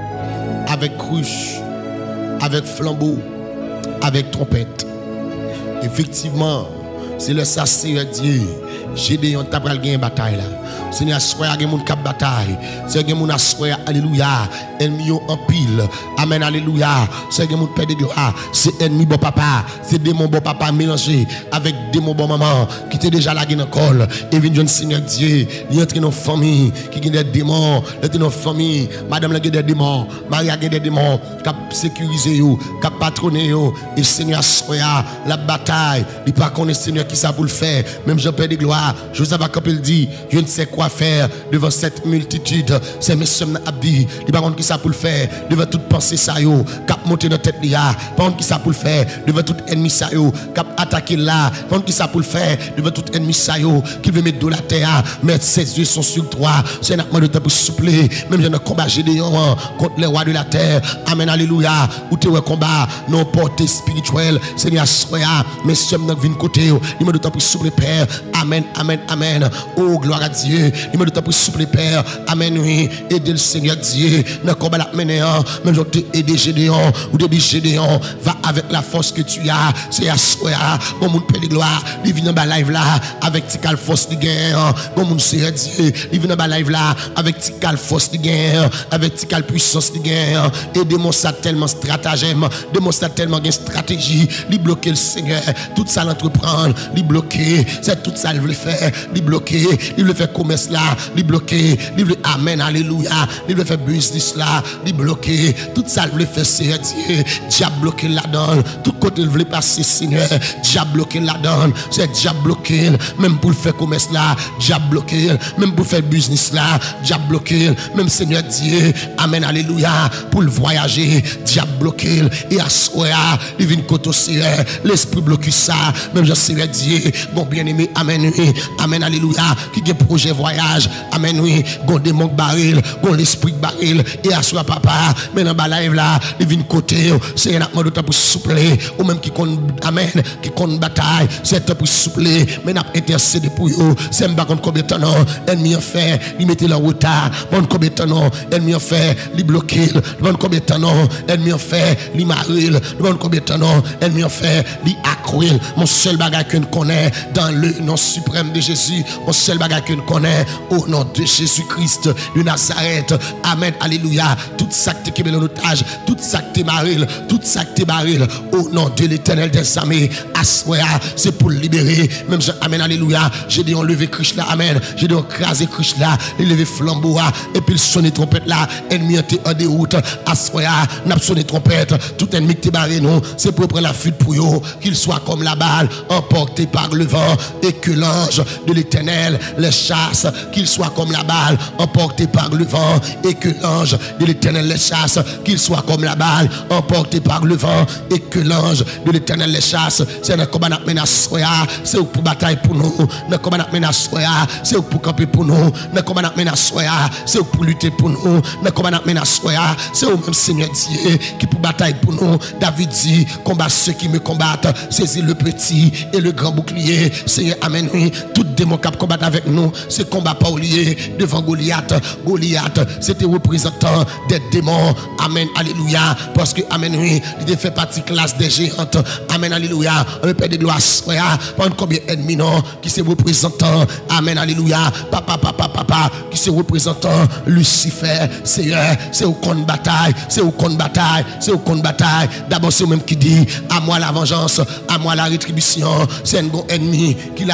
Avec cruche, avec flambeau, avec trompette. Effectivement, c'est le sacerdoce Dieu. Gédéon t'a pral gagner bataille là. Seigneur, soyez gen moun kap bataille. Seigneur, gen moun assoya, alléluia. Ennemi en pile. Amen, alléluia. Seigneur, gen moun père de gloire. C'est ennemi bon papa. C'est démon bon papa mélangé avec démon bon maman qui était déjà là dans col. Et vient jeune Seigneur Dieu, il entre dans famille qui gagne des démons, il entre dans famille, madame la gagne des démons, Maria gagne des démons, cap sécuriser yo, cap patronner yo. Et Seigneur, soya la bataille. Il pas connaît Seigneur qui ça pour le faire. Même Jean Père de gloire, Joseph a il dit, je ne sais quoi faire devant cette multitude. C'est mes sommes abdi. Il pas contre qui ça pour le faire devant toute pensée ça yo, cap monter dans tête là. Pas contre qui ça pour le faire devant tout ennemi ça yo, cap attaquer là. Pas contre qui ça pour le faire devant tout ennemi ça yo, qui veut mettre de la terre, mettre ses yeux sont sur toi. C'est un de temps pour soupler. Même j'ai un combat Gédéon contre les rois de la terre. Amen, alléluia. Ou tu es combat non porté spirituel. Seigneur, soya, mes sommes dans vin côté. Il me de temps pour soupler Père. Amen, amen, amen. Oh, gloire à Dieu. Il me de temps pour soupler Père. Amen, oui. Aidez le Seigneur Dieu. Dans le combat la mener. Même je t'ai aidé Gédéon. Ou te dit Gédéon, va avec la force que tu as. C'est à soya. Bon, mon Père de gloire. Il vient dans la live là. Avec tika force de guerre. Bon, mon Seigneur Dieu. Il vient dans la live là. Avec tika force de guerre. Avec tika puissance de guerre. Et démontre tellement stratagème. Démontre tellement de stratégie. Il bloque le Seigneur. Tout ça l'entreprendre. Il bloque. C'est tout ça il veut faire. Il bloque. Il veut faire commerce là. Il bloque. Il veut amen. Alléluia. Il veut faire business là. Il bloque. Tout ça il veut faire Seigneur Dieu. Diable bloqué là-dedans. Tout côté il veut passer Seigneur. Diable bloqué là-dedans. C'est diable bloqué. Même pour faire commerce là. Diable bloqué. Même pour faire business là. Diable bloqué. Même Seigneur Dieu. Amen. Alléluia. Pour le voyager. Diable bloqué. Et à soya. Il vient côté Seigneur. L'esprit bloqué ça. Même je Seigneur Dieu. Bon bien aimé. Amen. Oui. Amen. Alléluia. Qui a projet voyage. Amen. Oui. Gon démon baril. Gon l'esprit baril. Et à soya papa. Mais dans la live là. Il vient côté. C'est un acte de temps pour soupler. Ou même qui compte. Amen. Qui compte bataille. C'est temps pour soupler. Mais n'a intercédé pour eux. C'est un contre combien de temps non. Ennemi en fait. Il mettait le retard. Bon combien de temps non. Ennemi en fait. Il bloqué. Bon combien de temps non. Ennemi en fait. Il maril. Bon combien de temps non. Ennemi en fait. Il accruil. Mon seul bagage que nous connaît dans le nom suprême de Jésus. Mon seul bagage que nous connaît au nom de Jésus-Christ de Nazareth. Amen. Alléluia. Tout ça qui est en otage. Tout ça qui est maril. Tout ça qui est baril. Au nom de l'Éternel des armées. Assoya. C'est pour libérer. Même Jean. Amen. Alléluia. J'ai dit on lever Christ là. Amen. J'ai dit on craser Christ là. Il lever flambeau. Et puis il sonne trompette là. Ennemi était en déroute. Assoya. N'a pas sonné trompette. Tout ennemi qui est barré non. C'est pour prendre la fuite pour eux. Qu'il soit comme la balle. Emporté par le vent. Et que l'ange de l'Éternel les chasse. Qu'il soit comme la balle. Emporté par le vent. Et que l'ange de l'Éternel les chasse. Qu'il soit comme la balle. Emporté par le vent. Et que l'ange de l'Éternel les chasse. C'est un combat qui menace. C'est pour bataille pour nous. Un combat qui menace. C'est pour camper pour nous. Un combat qui menace. C'est pour lutter pour nous. Un combat qui menace. C'est au même Seigneur Dieu qui pour bataille pour nous. David dit, combat ceux qui me combattent. Saisis le petit et le grand bouclier. Seigneur, amen. Oui. Tout démon qui combat avec nous, c'est combat pas oublié devant Goliath. Goliath, c'était représentant des démons. Amen, alléluia. Parce que, amen, oui, il fait partie classe des géantes. Amen, alléluia. Le Père de gloire, pendant combien d'ennemis, non, qui c'est représentant. Amen, alléluia. Papa, qui c'est représentant Lucifer. Seigneur, c'est au compte bataille. C'est au compte bataille. C'est au compte bataille. D'abord, c'est eux-mêmes qui dit, à moi la vengeance, à moi la rétribution. C'est un bon ennemi qui l'a gagné dans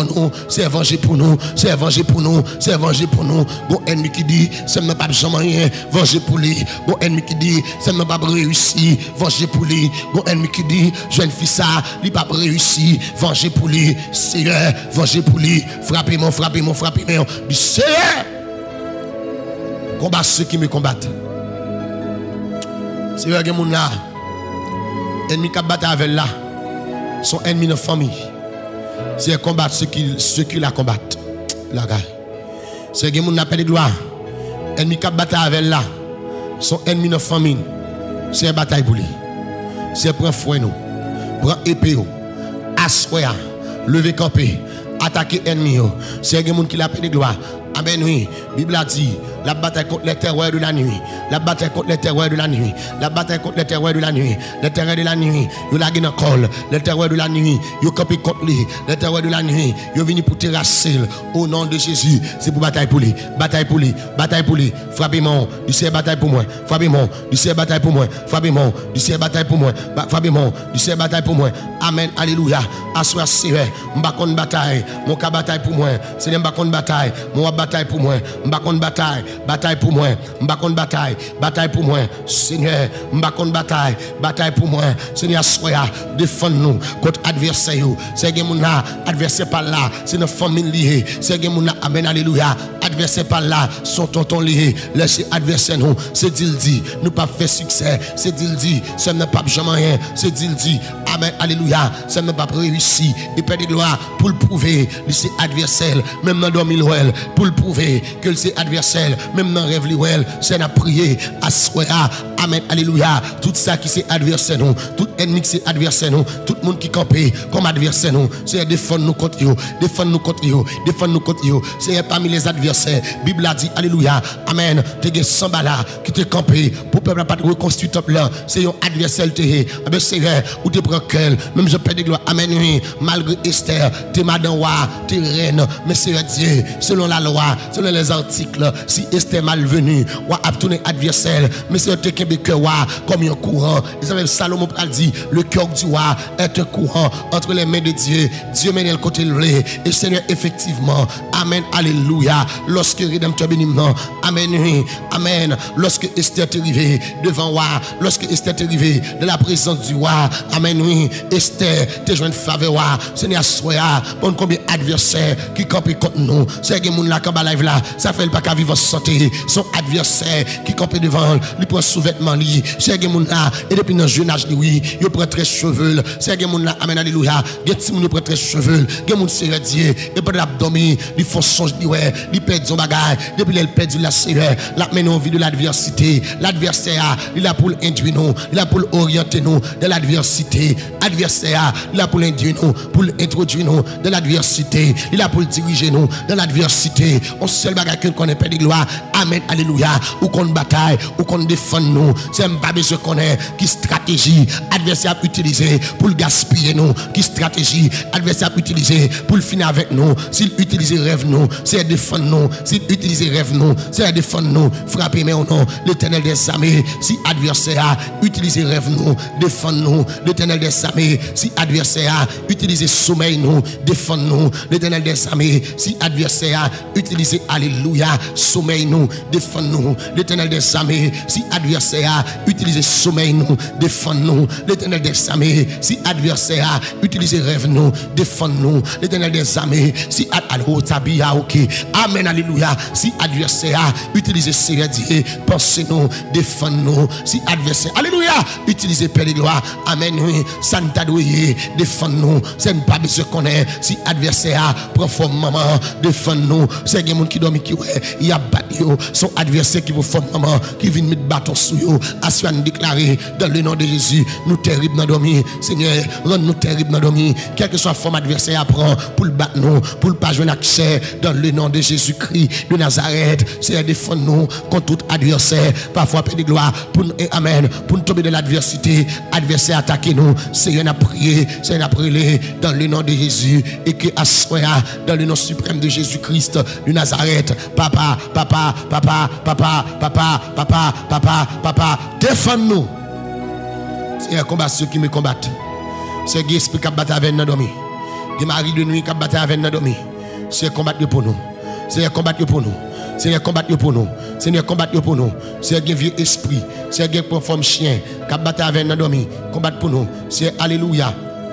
nous, c'est venger pour nous, c'est venger pour nous, c'est venger pour nous. Bon ennemi qui dit, c'est même pas jamais rien, venger pour lui. Bon ennemi qui dit, c'est même pas réussi, venger pour lui. Bon ennemi qui dit, jeune fille ça, il pas réussi, venger pour lui. Seigneur, venger pour lui. Frappez-moi, frappez-moi, frappez-moi. Du Seigneur, combat ceux qui me combattent. Seigneur, il y a mon là, ennemi qui battent avec là, sont ennemis de famille. C'est combattre ceux qui la combattent. La gare. C'est que mon appel de gloire. Ennemi qui battent avec là, sont ennemis de famille. C'est une bataille pour lui. C'est prendre fouet nous, prendre épée, asseoir, lever camper, attaquer ennemi. C'est que mon qui l'appelle de gloire. Amen, oui. Bible a dit, la bataille contre les terreurs de la nuit. La bataille contre les terreurs de la nuit. La bataille contre les terreurs de la nuit. Les terreurs de la nuit. Yo la gagné col. Les terreurs de la nuit. Yo campé contre lui. Les terreurs de la nuit. Yo venu pour terrasser. Au nom de Jésus. C'est pour bataille pour lui. Bataille pour lui. Bataille pour lui. Frappez-moi. Du ciel bataille pour moi. Frappez-moi. Du ciel bataille pour moi. Frappez-moi. Du ciel bataille pour moi. Frappez-moi. Du ciel bataille pour moi. Amen. Alléluia. Assois Seigneur. M'ba contre bataille. Mon cas bataille pour moi. Seigneur m'ba contre bataille. Mon bataille pour moi. M'ba contre bataille. Bataille pour moi. M'ba contre bataille. Bataille pour moi. Seigneur, m'ba contre bataille. Bataille pour moi. Seigneur, soya, défends-nous contre adversaire. C'est que mon adversaire par là. C'est notre famille liée. C'est que mon amen, alléluia. Adversaire par là. Son tonton lié. Laissez adversaire nous. C'est dit. Nous pas fait succès. C'est dit. Ça n'a pas jamais rien. C'est dit. Amen, alléluia. Ça n'a pas réussi. Et Père de gloire pour le prouver. C'est adversaire. Même dans 2000 pour le prouver que c'est adversaire. Même dans rêve liwel, c'est à prier, à souhaiter. Amen, alléluia. Tout ça qui c'est adversaire nous, tout ennemi qui c'est adversaire nous, tout le monde qui campe comme adversaire nous, c'est défendre nous contre eux, défendre nous contre eux, défendre nous contre eux. C'est parmi les adversaires. Bible a dit, alléluia, amen. Tu as 100 balles qui te campé pour peuple pas reconstruire top là. C'est un adversaire te amen, c'est vrai, ou te prend quel, même je perds de gloire. Amen, oui. Malgré Esther, t'es madame roi, t'es reine, mais c'est Dieu, selon la loi, selon les articles, si Esther malvenue, ou a tourné adversaire, mais c'est te que roi comme un courant. Et ça même Salomon a dit, le cœur du roi est un courant entre les mains de Dieu. Dieu mène le côté levé. Et Seigneur, effectivement, amen, alléluia. Lorsque Rédempteur béniment, amen, oui, amen. Lorsque Esther est arrivée devant roi, lorsque Esther est arrivée de la présence du roi, amen, oui, Esther, t'es joué une faveur, roi. Seigneur, soya, pour combien d'adversaires qui campent contre nous. C'est que moun la kamba live là, ça fait le pas qu'à vivre en santé. Son adversaire qui campent devant, lui prend sous-vêtement. C'est que mon là, et depuis dans jeune âge, oui, il prend très cheveux. C'est que mon là, amen, alléluia. Il prend très cheveux. Il mon c'est Dieu. Et pas l'abdomen, il faut songe, il perd son bagage. Depuis il perd la sévère, la mène en vie de l'adversité. L'adversaire, il a pour induire nous, il a pour orienter nous de l'adversité. L'adversaire, il a pour induire nous, pour introduire nous de l'adversité. Il a pour diriger nous de l'adversité. On seul bagage qu'on connaît pas de gloire. Amen, alléluia. Ou qu'on bataille, ou qu'on défend nous. C'est un babé ce qu'on est, qui stratégie adversaire utilisé pour le gaspiller nous, qui stratégie adversaire utilisé pour le finir avec nous. S'il utilise rêve nous, c'est défendre nous. S'il utilise rêve nous, c'est défendre nous. Frapper mais au nom l'Éternel des armées. Si adversaire utilise rêve nous, défendre nous. L'Éternel des armées. Si adversaire utilise sommeil nous, défendre nous. L'Éternel des armées. Si adversaire utilise alléluia sommeil nous, défendre nous. L'Éternel des armées. Si adversaire utiliser sommeil nous, défendre nous. L'Éternel des armées, si adversaire utiliser rêve nous, défendre nous. L'Éternel des armées, si amen, alléluia. Si adversaire utiliser Seigneur Dieu, pensez nous, défendre nous. Si adversaire, alléluia, utiliser Père de gloire, amen, oui, Santa doué, défendre nous. C'est une pas besoin qu'on est. Si adversaire prend forme maman, défendre nous. C'est des gens qui dorment qui ouais, il y a battu son adversaire qui vous forme maman, qui vient mettre bâton sur eux. Assois nous déclarer dans le nom de Jésus, nous terribles dans dormir. Seigneur, rends-nous terribles dans dormir. Quelle que soit la forme adversaire à prendre pour le battre nous, pour le pas jouer accès dans le nom de Jésus-Christ de Nazareth. Seigneur, défends-nous contre tout adversaire. Parfois, Père de gloire, pour nous, amen, pour nous tomber de l'adversité. Adversaire attaquer nous. Seigneur, n'a prié, Seigneur, n'a prié dans le nom de Jésus et que assois dans le nom suprême de Jésus-Christ de Nazareth. Papa, papa, papa, papa, papa, papa, papa, papa, défends-nous. C'est un combat ceux qui me combattent. C'est qui explique à battre avec nous dormir. Des maris de nuit qui battent avec nous dormir. C'est combattre pour nous. C'est combattre pour nous. Seigneur, combattre pour nous. Seigneur, combattre pour nous. Seigneur, vieux esprit. Seigneur, pour forme chien. Qui battent avec nous dormir. Combattre pour nous. C'est alléluia.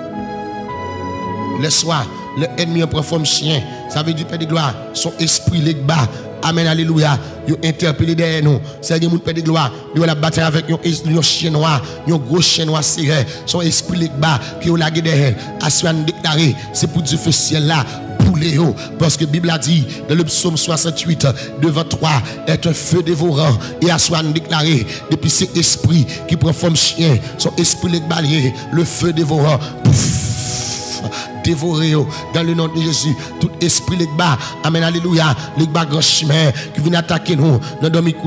Le soir, l'ennemi prend forme chien. Ça veut dire, Père de gloire, son esprit les bas. Amen, alléluia. Ils interpellé derrière nous. Seigneur, mon Père de gloire, ils ont la bataille avec un chien noir, un gros chien noir serré. Son esprit les bas, qui ont lagué derrière. Assuan déclaré, c'est pour Dieu fait ciel là. Parce que la Bible a dit dans le psaume 68 devant toi est un feu dévorant et à soi déclaré depuis cet esprit qui prend forme chien, son esprit les balayer, le feu dévorant, pouf, dévoré dans le nom de Jésus. Tout esprit les bas, amen, alléluia, les bas grand chemin qui vient attaquer nous dans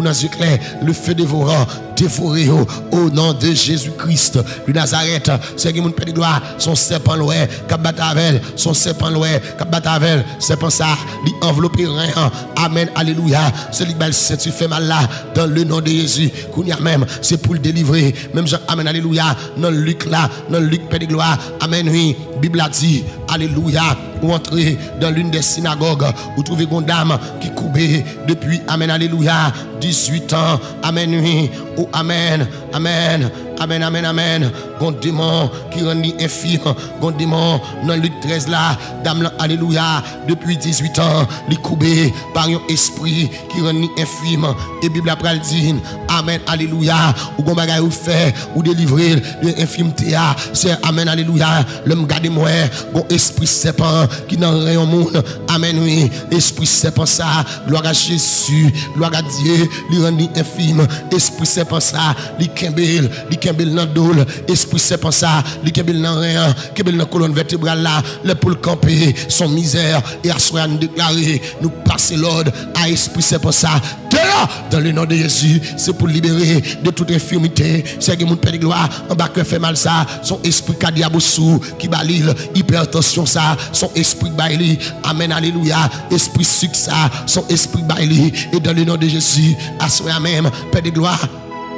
le feu dévorant, dévoré au nom de Jésus-Christ de Nazareth. C'est que mon Père de gloire, son serpent loin, Kabatavel, son serpent loin, Kabatavel, serpent ça, lui enveloppé rien. Amen, alléluia. C'est lui si tu fais mal là, dans le nom de Jésus, qu'on y a même, c'est pour le délivrer. Même Jean, amen, alléluia, dans Luc là, dans Luc, Père de gloire, amen, oui, Bible a dit, alléluia, ou entrer dans l'une des synagogues, où trouver une dame qui coubait depuis, amen, alléluia, 18 ans, amen, oui, oh, amen, amen, amen, amen, amen. Gon démon qui rend infime, gon démon dans Luc 13 là, dame là, alléluia, depuis 18 ans, li coubé par un esprit qui rend infime. Et Bible après dit, amen, alléluia, ou gon bagay ou fait, ou délivrer de infimité, c'est amen, alléluia, l'homme garde moi, gon esprit serpent qui dans rien au monde, amen, oui, esprit serpent ça, gloire à Jésus, gloire à Dieu, li rend infime, esprit serpent ça, li kembel nan dol, esprit serpent ça, li kembel nan rien, kembel nan colonne vertébrale là, le pour le camper, son misère, et à soi nous déclarer, nous passer l'ordre à esprit serpent ça, dans le nom de Jésus, c'est pour libérer de toute infirmité, c'est que mon Père de gloire, en bas que fait mal ça, son esprit kadiabosou, qui balil, hypertension ça, son esprit baili, amen, alléluia, esprit sucre ça, son esprit baili, et dans le nom de Jésus, à soi même, Père de gloire,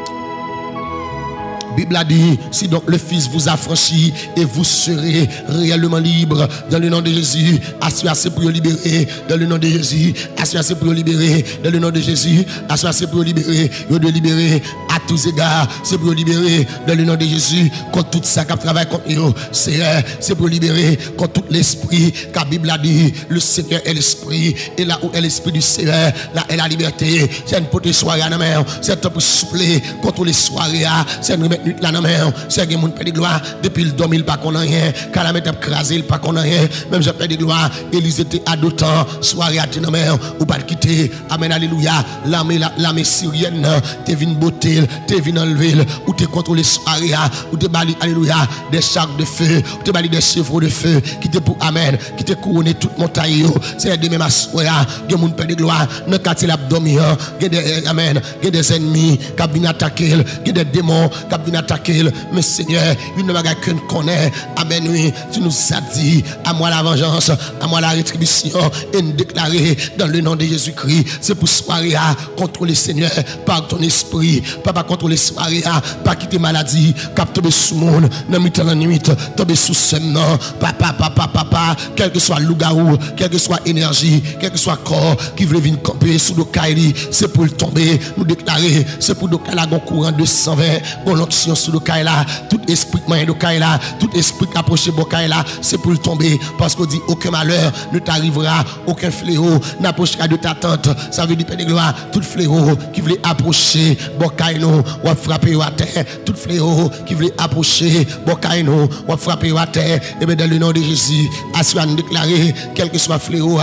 Bible a dit, si donc le Fils vous a franchi et vous serez réellement libre dans le nom de Jésus, assurez pour libérer dans le nom de Jésus, assurez pour libérer dans le nom de Jésus, assurez pour libérer, de libérer à tous égards, c'est pour libérer dans le nom de Jésus, contre tout ça qui travaille contre nous, c'est pour libérer contre tout l'esprit, car la Bible a dit, le Seigneur est l'esprit, et là où est l'esprit du Seigneur, là est la liberté, c'est une petite soirée à la main, c'est un peu souffler contre les soirées, c'est une remettre la main, c'est que mon Père de gloire, depuis le dormir, il pas qu'on a rien, quand la mettre crasé, il pas qu'on a rien, même je Père de gloire, Élise était à d'autant, soirée à tes mains, ou pas de quitter, amen, alléluia, l'armée syrienne, t'es venu botter, t'es venu enlever, ou t'es contrôlé soirée, ou t'es bali, alléluia, des charques de feu, ou t'es bali des chevaux de feu, qui t'es pour amen, qui t'es couronné toute montagne, c'est de même à soirée, que mon Père de gloire, ne quartier l'abdomen, amen, que des ennemis, qui viennent attaquer, que des démons, qui viennent attaquer, mais Seigneur, il ne va pas que nous connaît. Amen, oui, tu nous as dit, à moi la vengeance, à moi la rétribution, et nous déclarer dans le nom de Jésus-Christ, c'est pour soirée à contrôler Seigneur par ton esprit, pas contrôler soirée à pas quitter maladie, cap tomber sous monde, dans mi-temps la nuit, tomber sous semnan, papa, quel que soit loup-garou, quelle que soit énergie, quel que soit corps qui veut venir camper sous le caïli, c'est pour le tomber, nous déclarer, c'est pour le caïla gon courant de 120, bon l'onction sous le caïla, tout esprit moyen de caïla, tout esprit qui approche de caïla, c'est pour le tomber, parce qu'on dit aucun malheur ne t'arrivera, aucun fléau n'approchera de ta tente, ça veut dire Père de gloire, tout fléau qui voulait approcher, bon caïno, ou frapper à terre, tout fléau qui voulait approcher, bon caïno, ou frapper à terre, et bien dans le nom de Jésus, à nous déclarer, quel que soit fléau,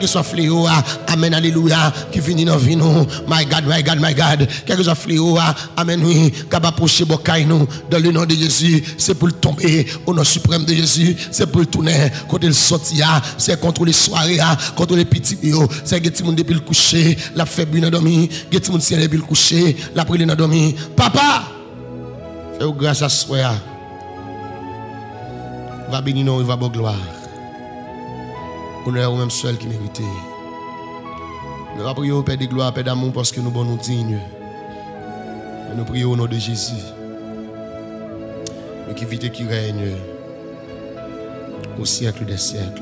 amen, alléluia, qui finit dans vie nous, my God, quel que soit fléau, amen, oui, qui va approcher bon caïno, dans le nom de Jésus, c'est pour le tomber, au nom suprême de Jésus, c'est pour le tourner, quand il sortit, c'est contre les soirées, contre les petits, c'est que tout le monde depuis le coucher, la faible n'a dormi, que tout le monde depuis le coucher, la prière n'a dormi. Papa, fais grâce à soi. Va bénir nous, va bon gloire. Honneur au même seul qui mérite. Nous va prier au Père de gloire, Père d'amour, parce que nous sommes nous dignes. Nous prions au nom de Jésus. Nous qui vite qui règne. au siècle des siècles.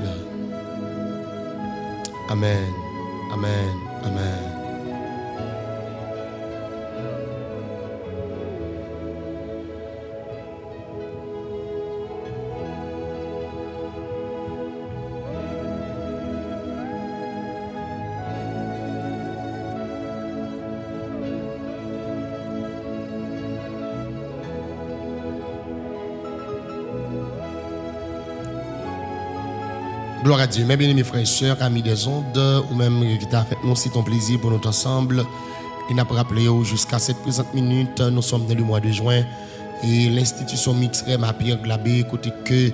Amen, amen, amen. Gloire à Dieu. Mes bien-aimés frères et sœurs, amis des ondes, ou même qui t'a fait nous, c'est ton plaisir pour nous ensemble. Et n'a pas rappelé jusqu'à cette présente minute, nous sommes dans le mois de juin. Et l'institution mixte Réma Pierre Glabé, côté que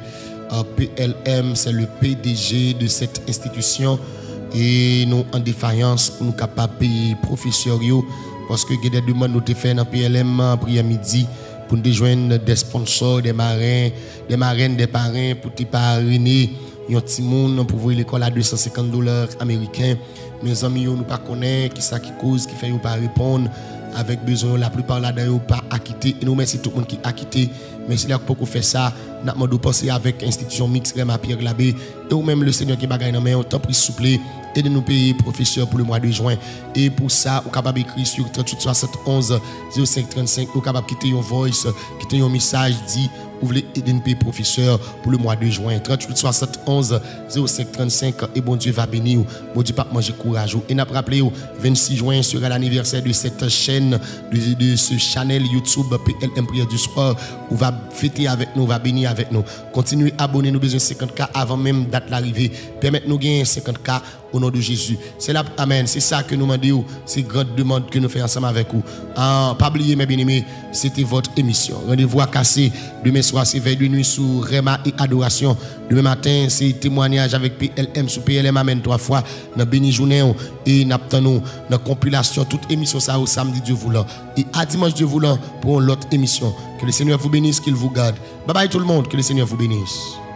PLM, c'est le PDG de cette institution. Et nous en défaillance pour nous capables de payer professeurs. Parce que des demandes nous avons fait dans PLM après-midi pour nous joindre des sponsors, des marins, des marraines, des parrains pour te parrainer. Un petit monde pour voir l'école à $250 américains. Mes amis, nous ne connaissons pas qui ça qui cause, qui fait nous pas répondre avec besoin. La plupart là-dedans, pas acquitté. Et nous merci tout le monde qui a acquitté. Mais c'est là que pour faire ça, nous avons pensé avec l'institution mixte Réma Pierre Glabé et ou même le Seigneur qui bagaille dans main, on t'a pris souple et de nous payer professeur pour le mois de juin. Et pour ça, vous êtes capable d'écrire sur 38 71 05 35, vous êtes capable de quitter un voice, quitter un message dit vous voulez aider nous payer professeur pour le mois de juin. 38 71 05 35 et bon Dieu va bénir. Bon Dieu pas manger courage. Et n'a rappelé 26 juin sera l'anniversaire de cette chaîne de ce channel YouTube PLM Prière du soir. On va fêter avec nous, on va bénir avec nous. Continuez à abonner nous besoin 50K avant même date l'arrivée. Permettez-nous de gagner 50K au nom de Jésus. C'est là, amen. C'est ça que nous demandons. C'est grande demande que nous faisons ensemble avec vous. Pas oublier mes bien-aimés, c'était votre émission. Rendez-vous à casser demain soir, c'est veille de nuit sur Réma et Adoration. Demain matin, c'est témoignage avec PLM sur PLM Amen 3 fois. Dans béni journée et nous dans compilation toute émission ça au samedi Dieu voulant et à dimanche Dieu voulant pour l'autre émission. Que le Seigneur vous bénisse, qu'il vous garde. Bye bye tout le monde, que le Seigneur vous bénisse.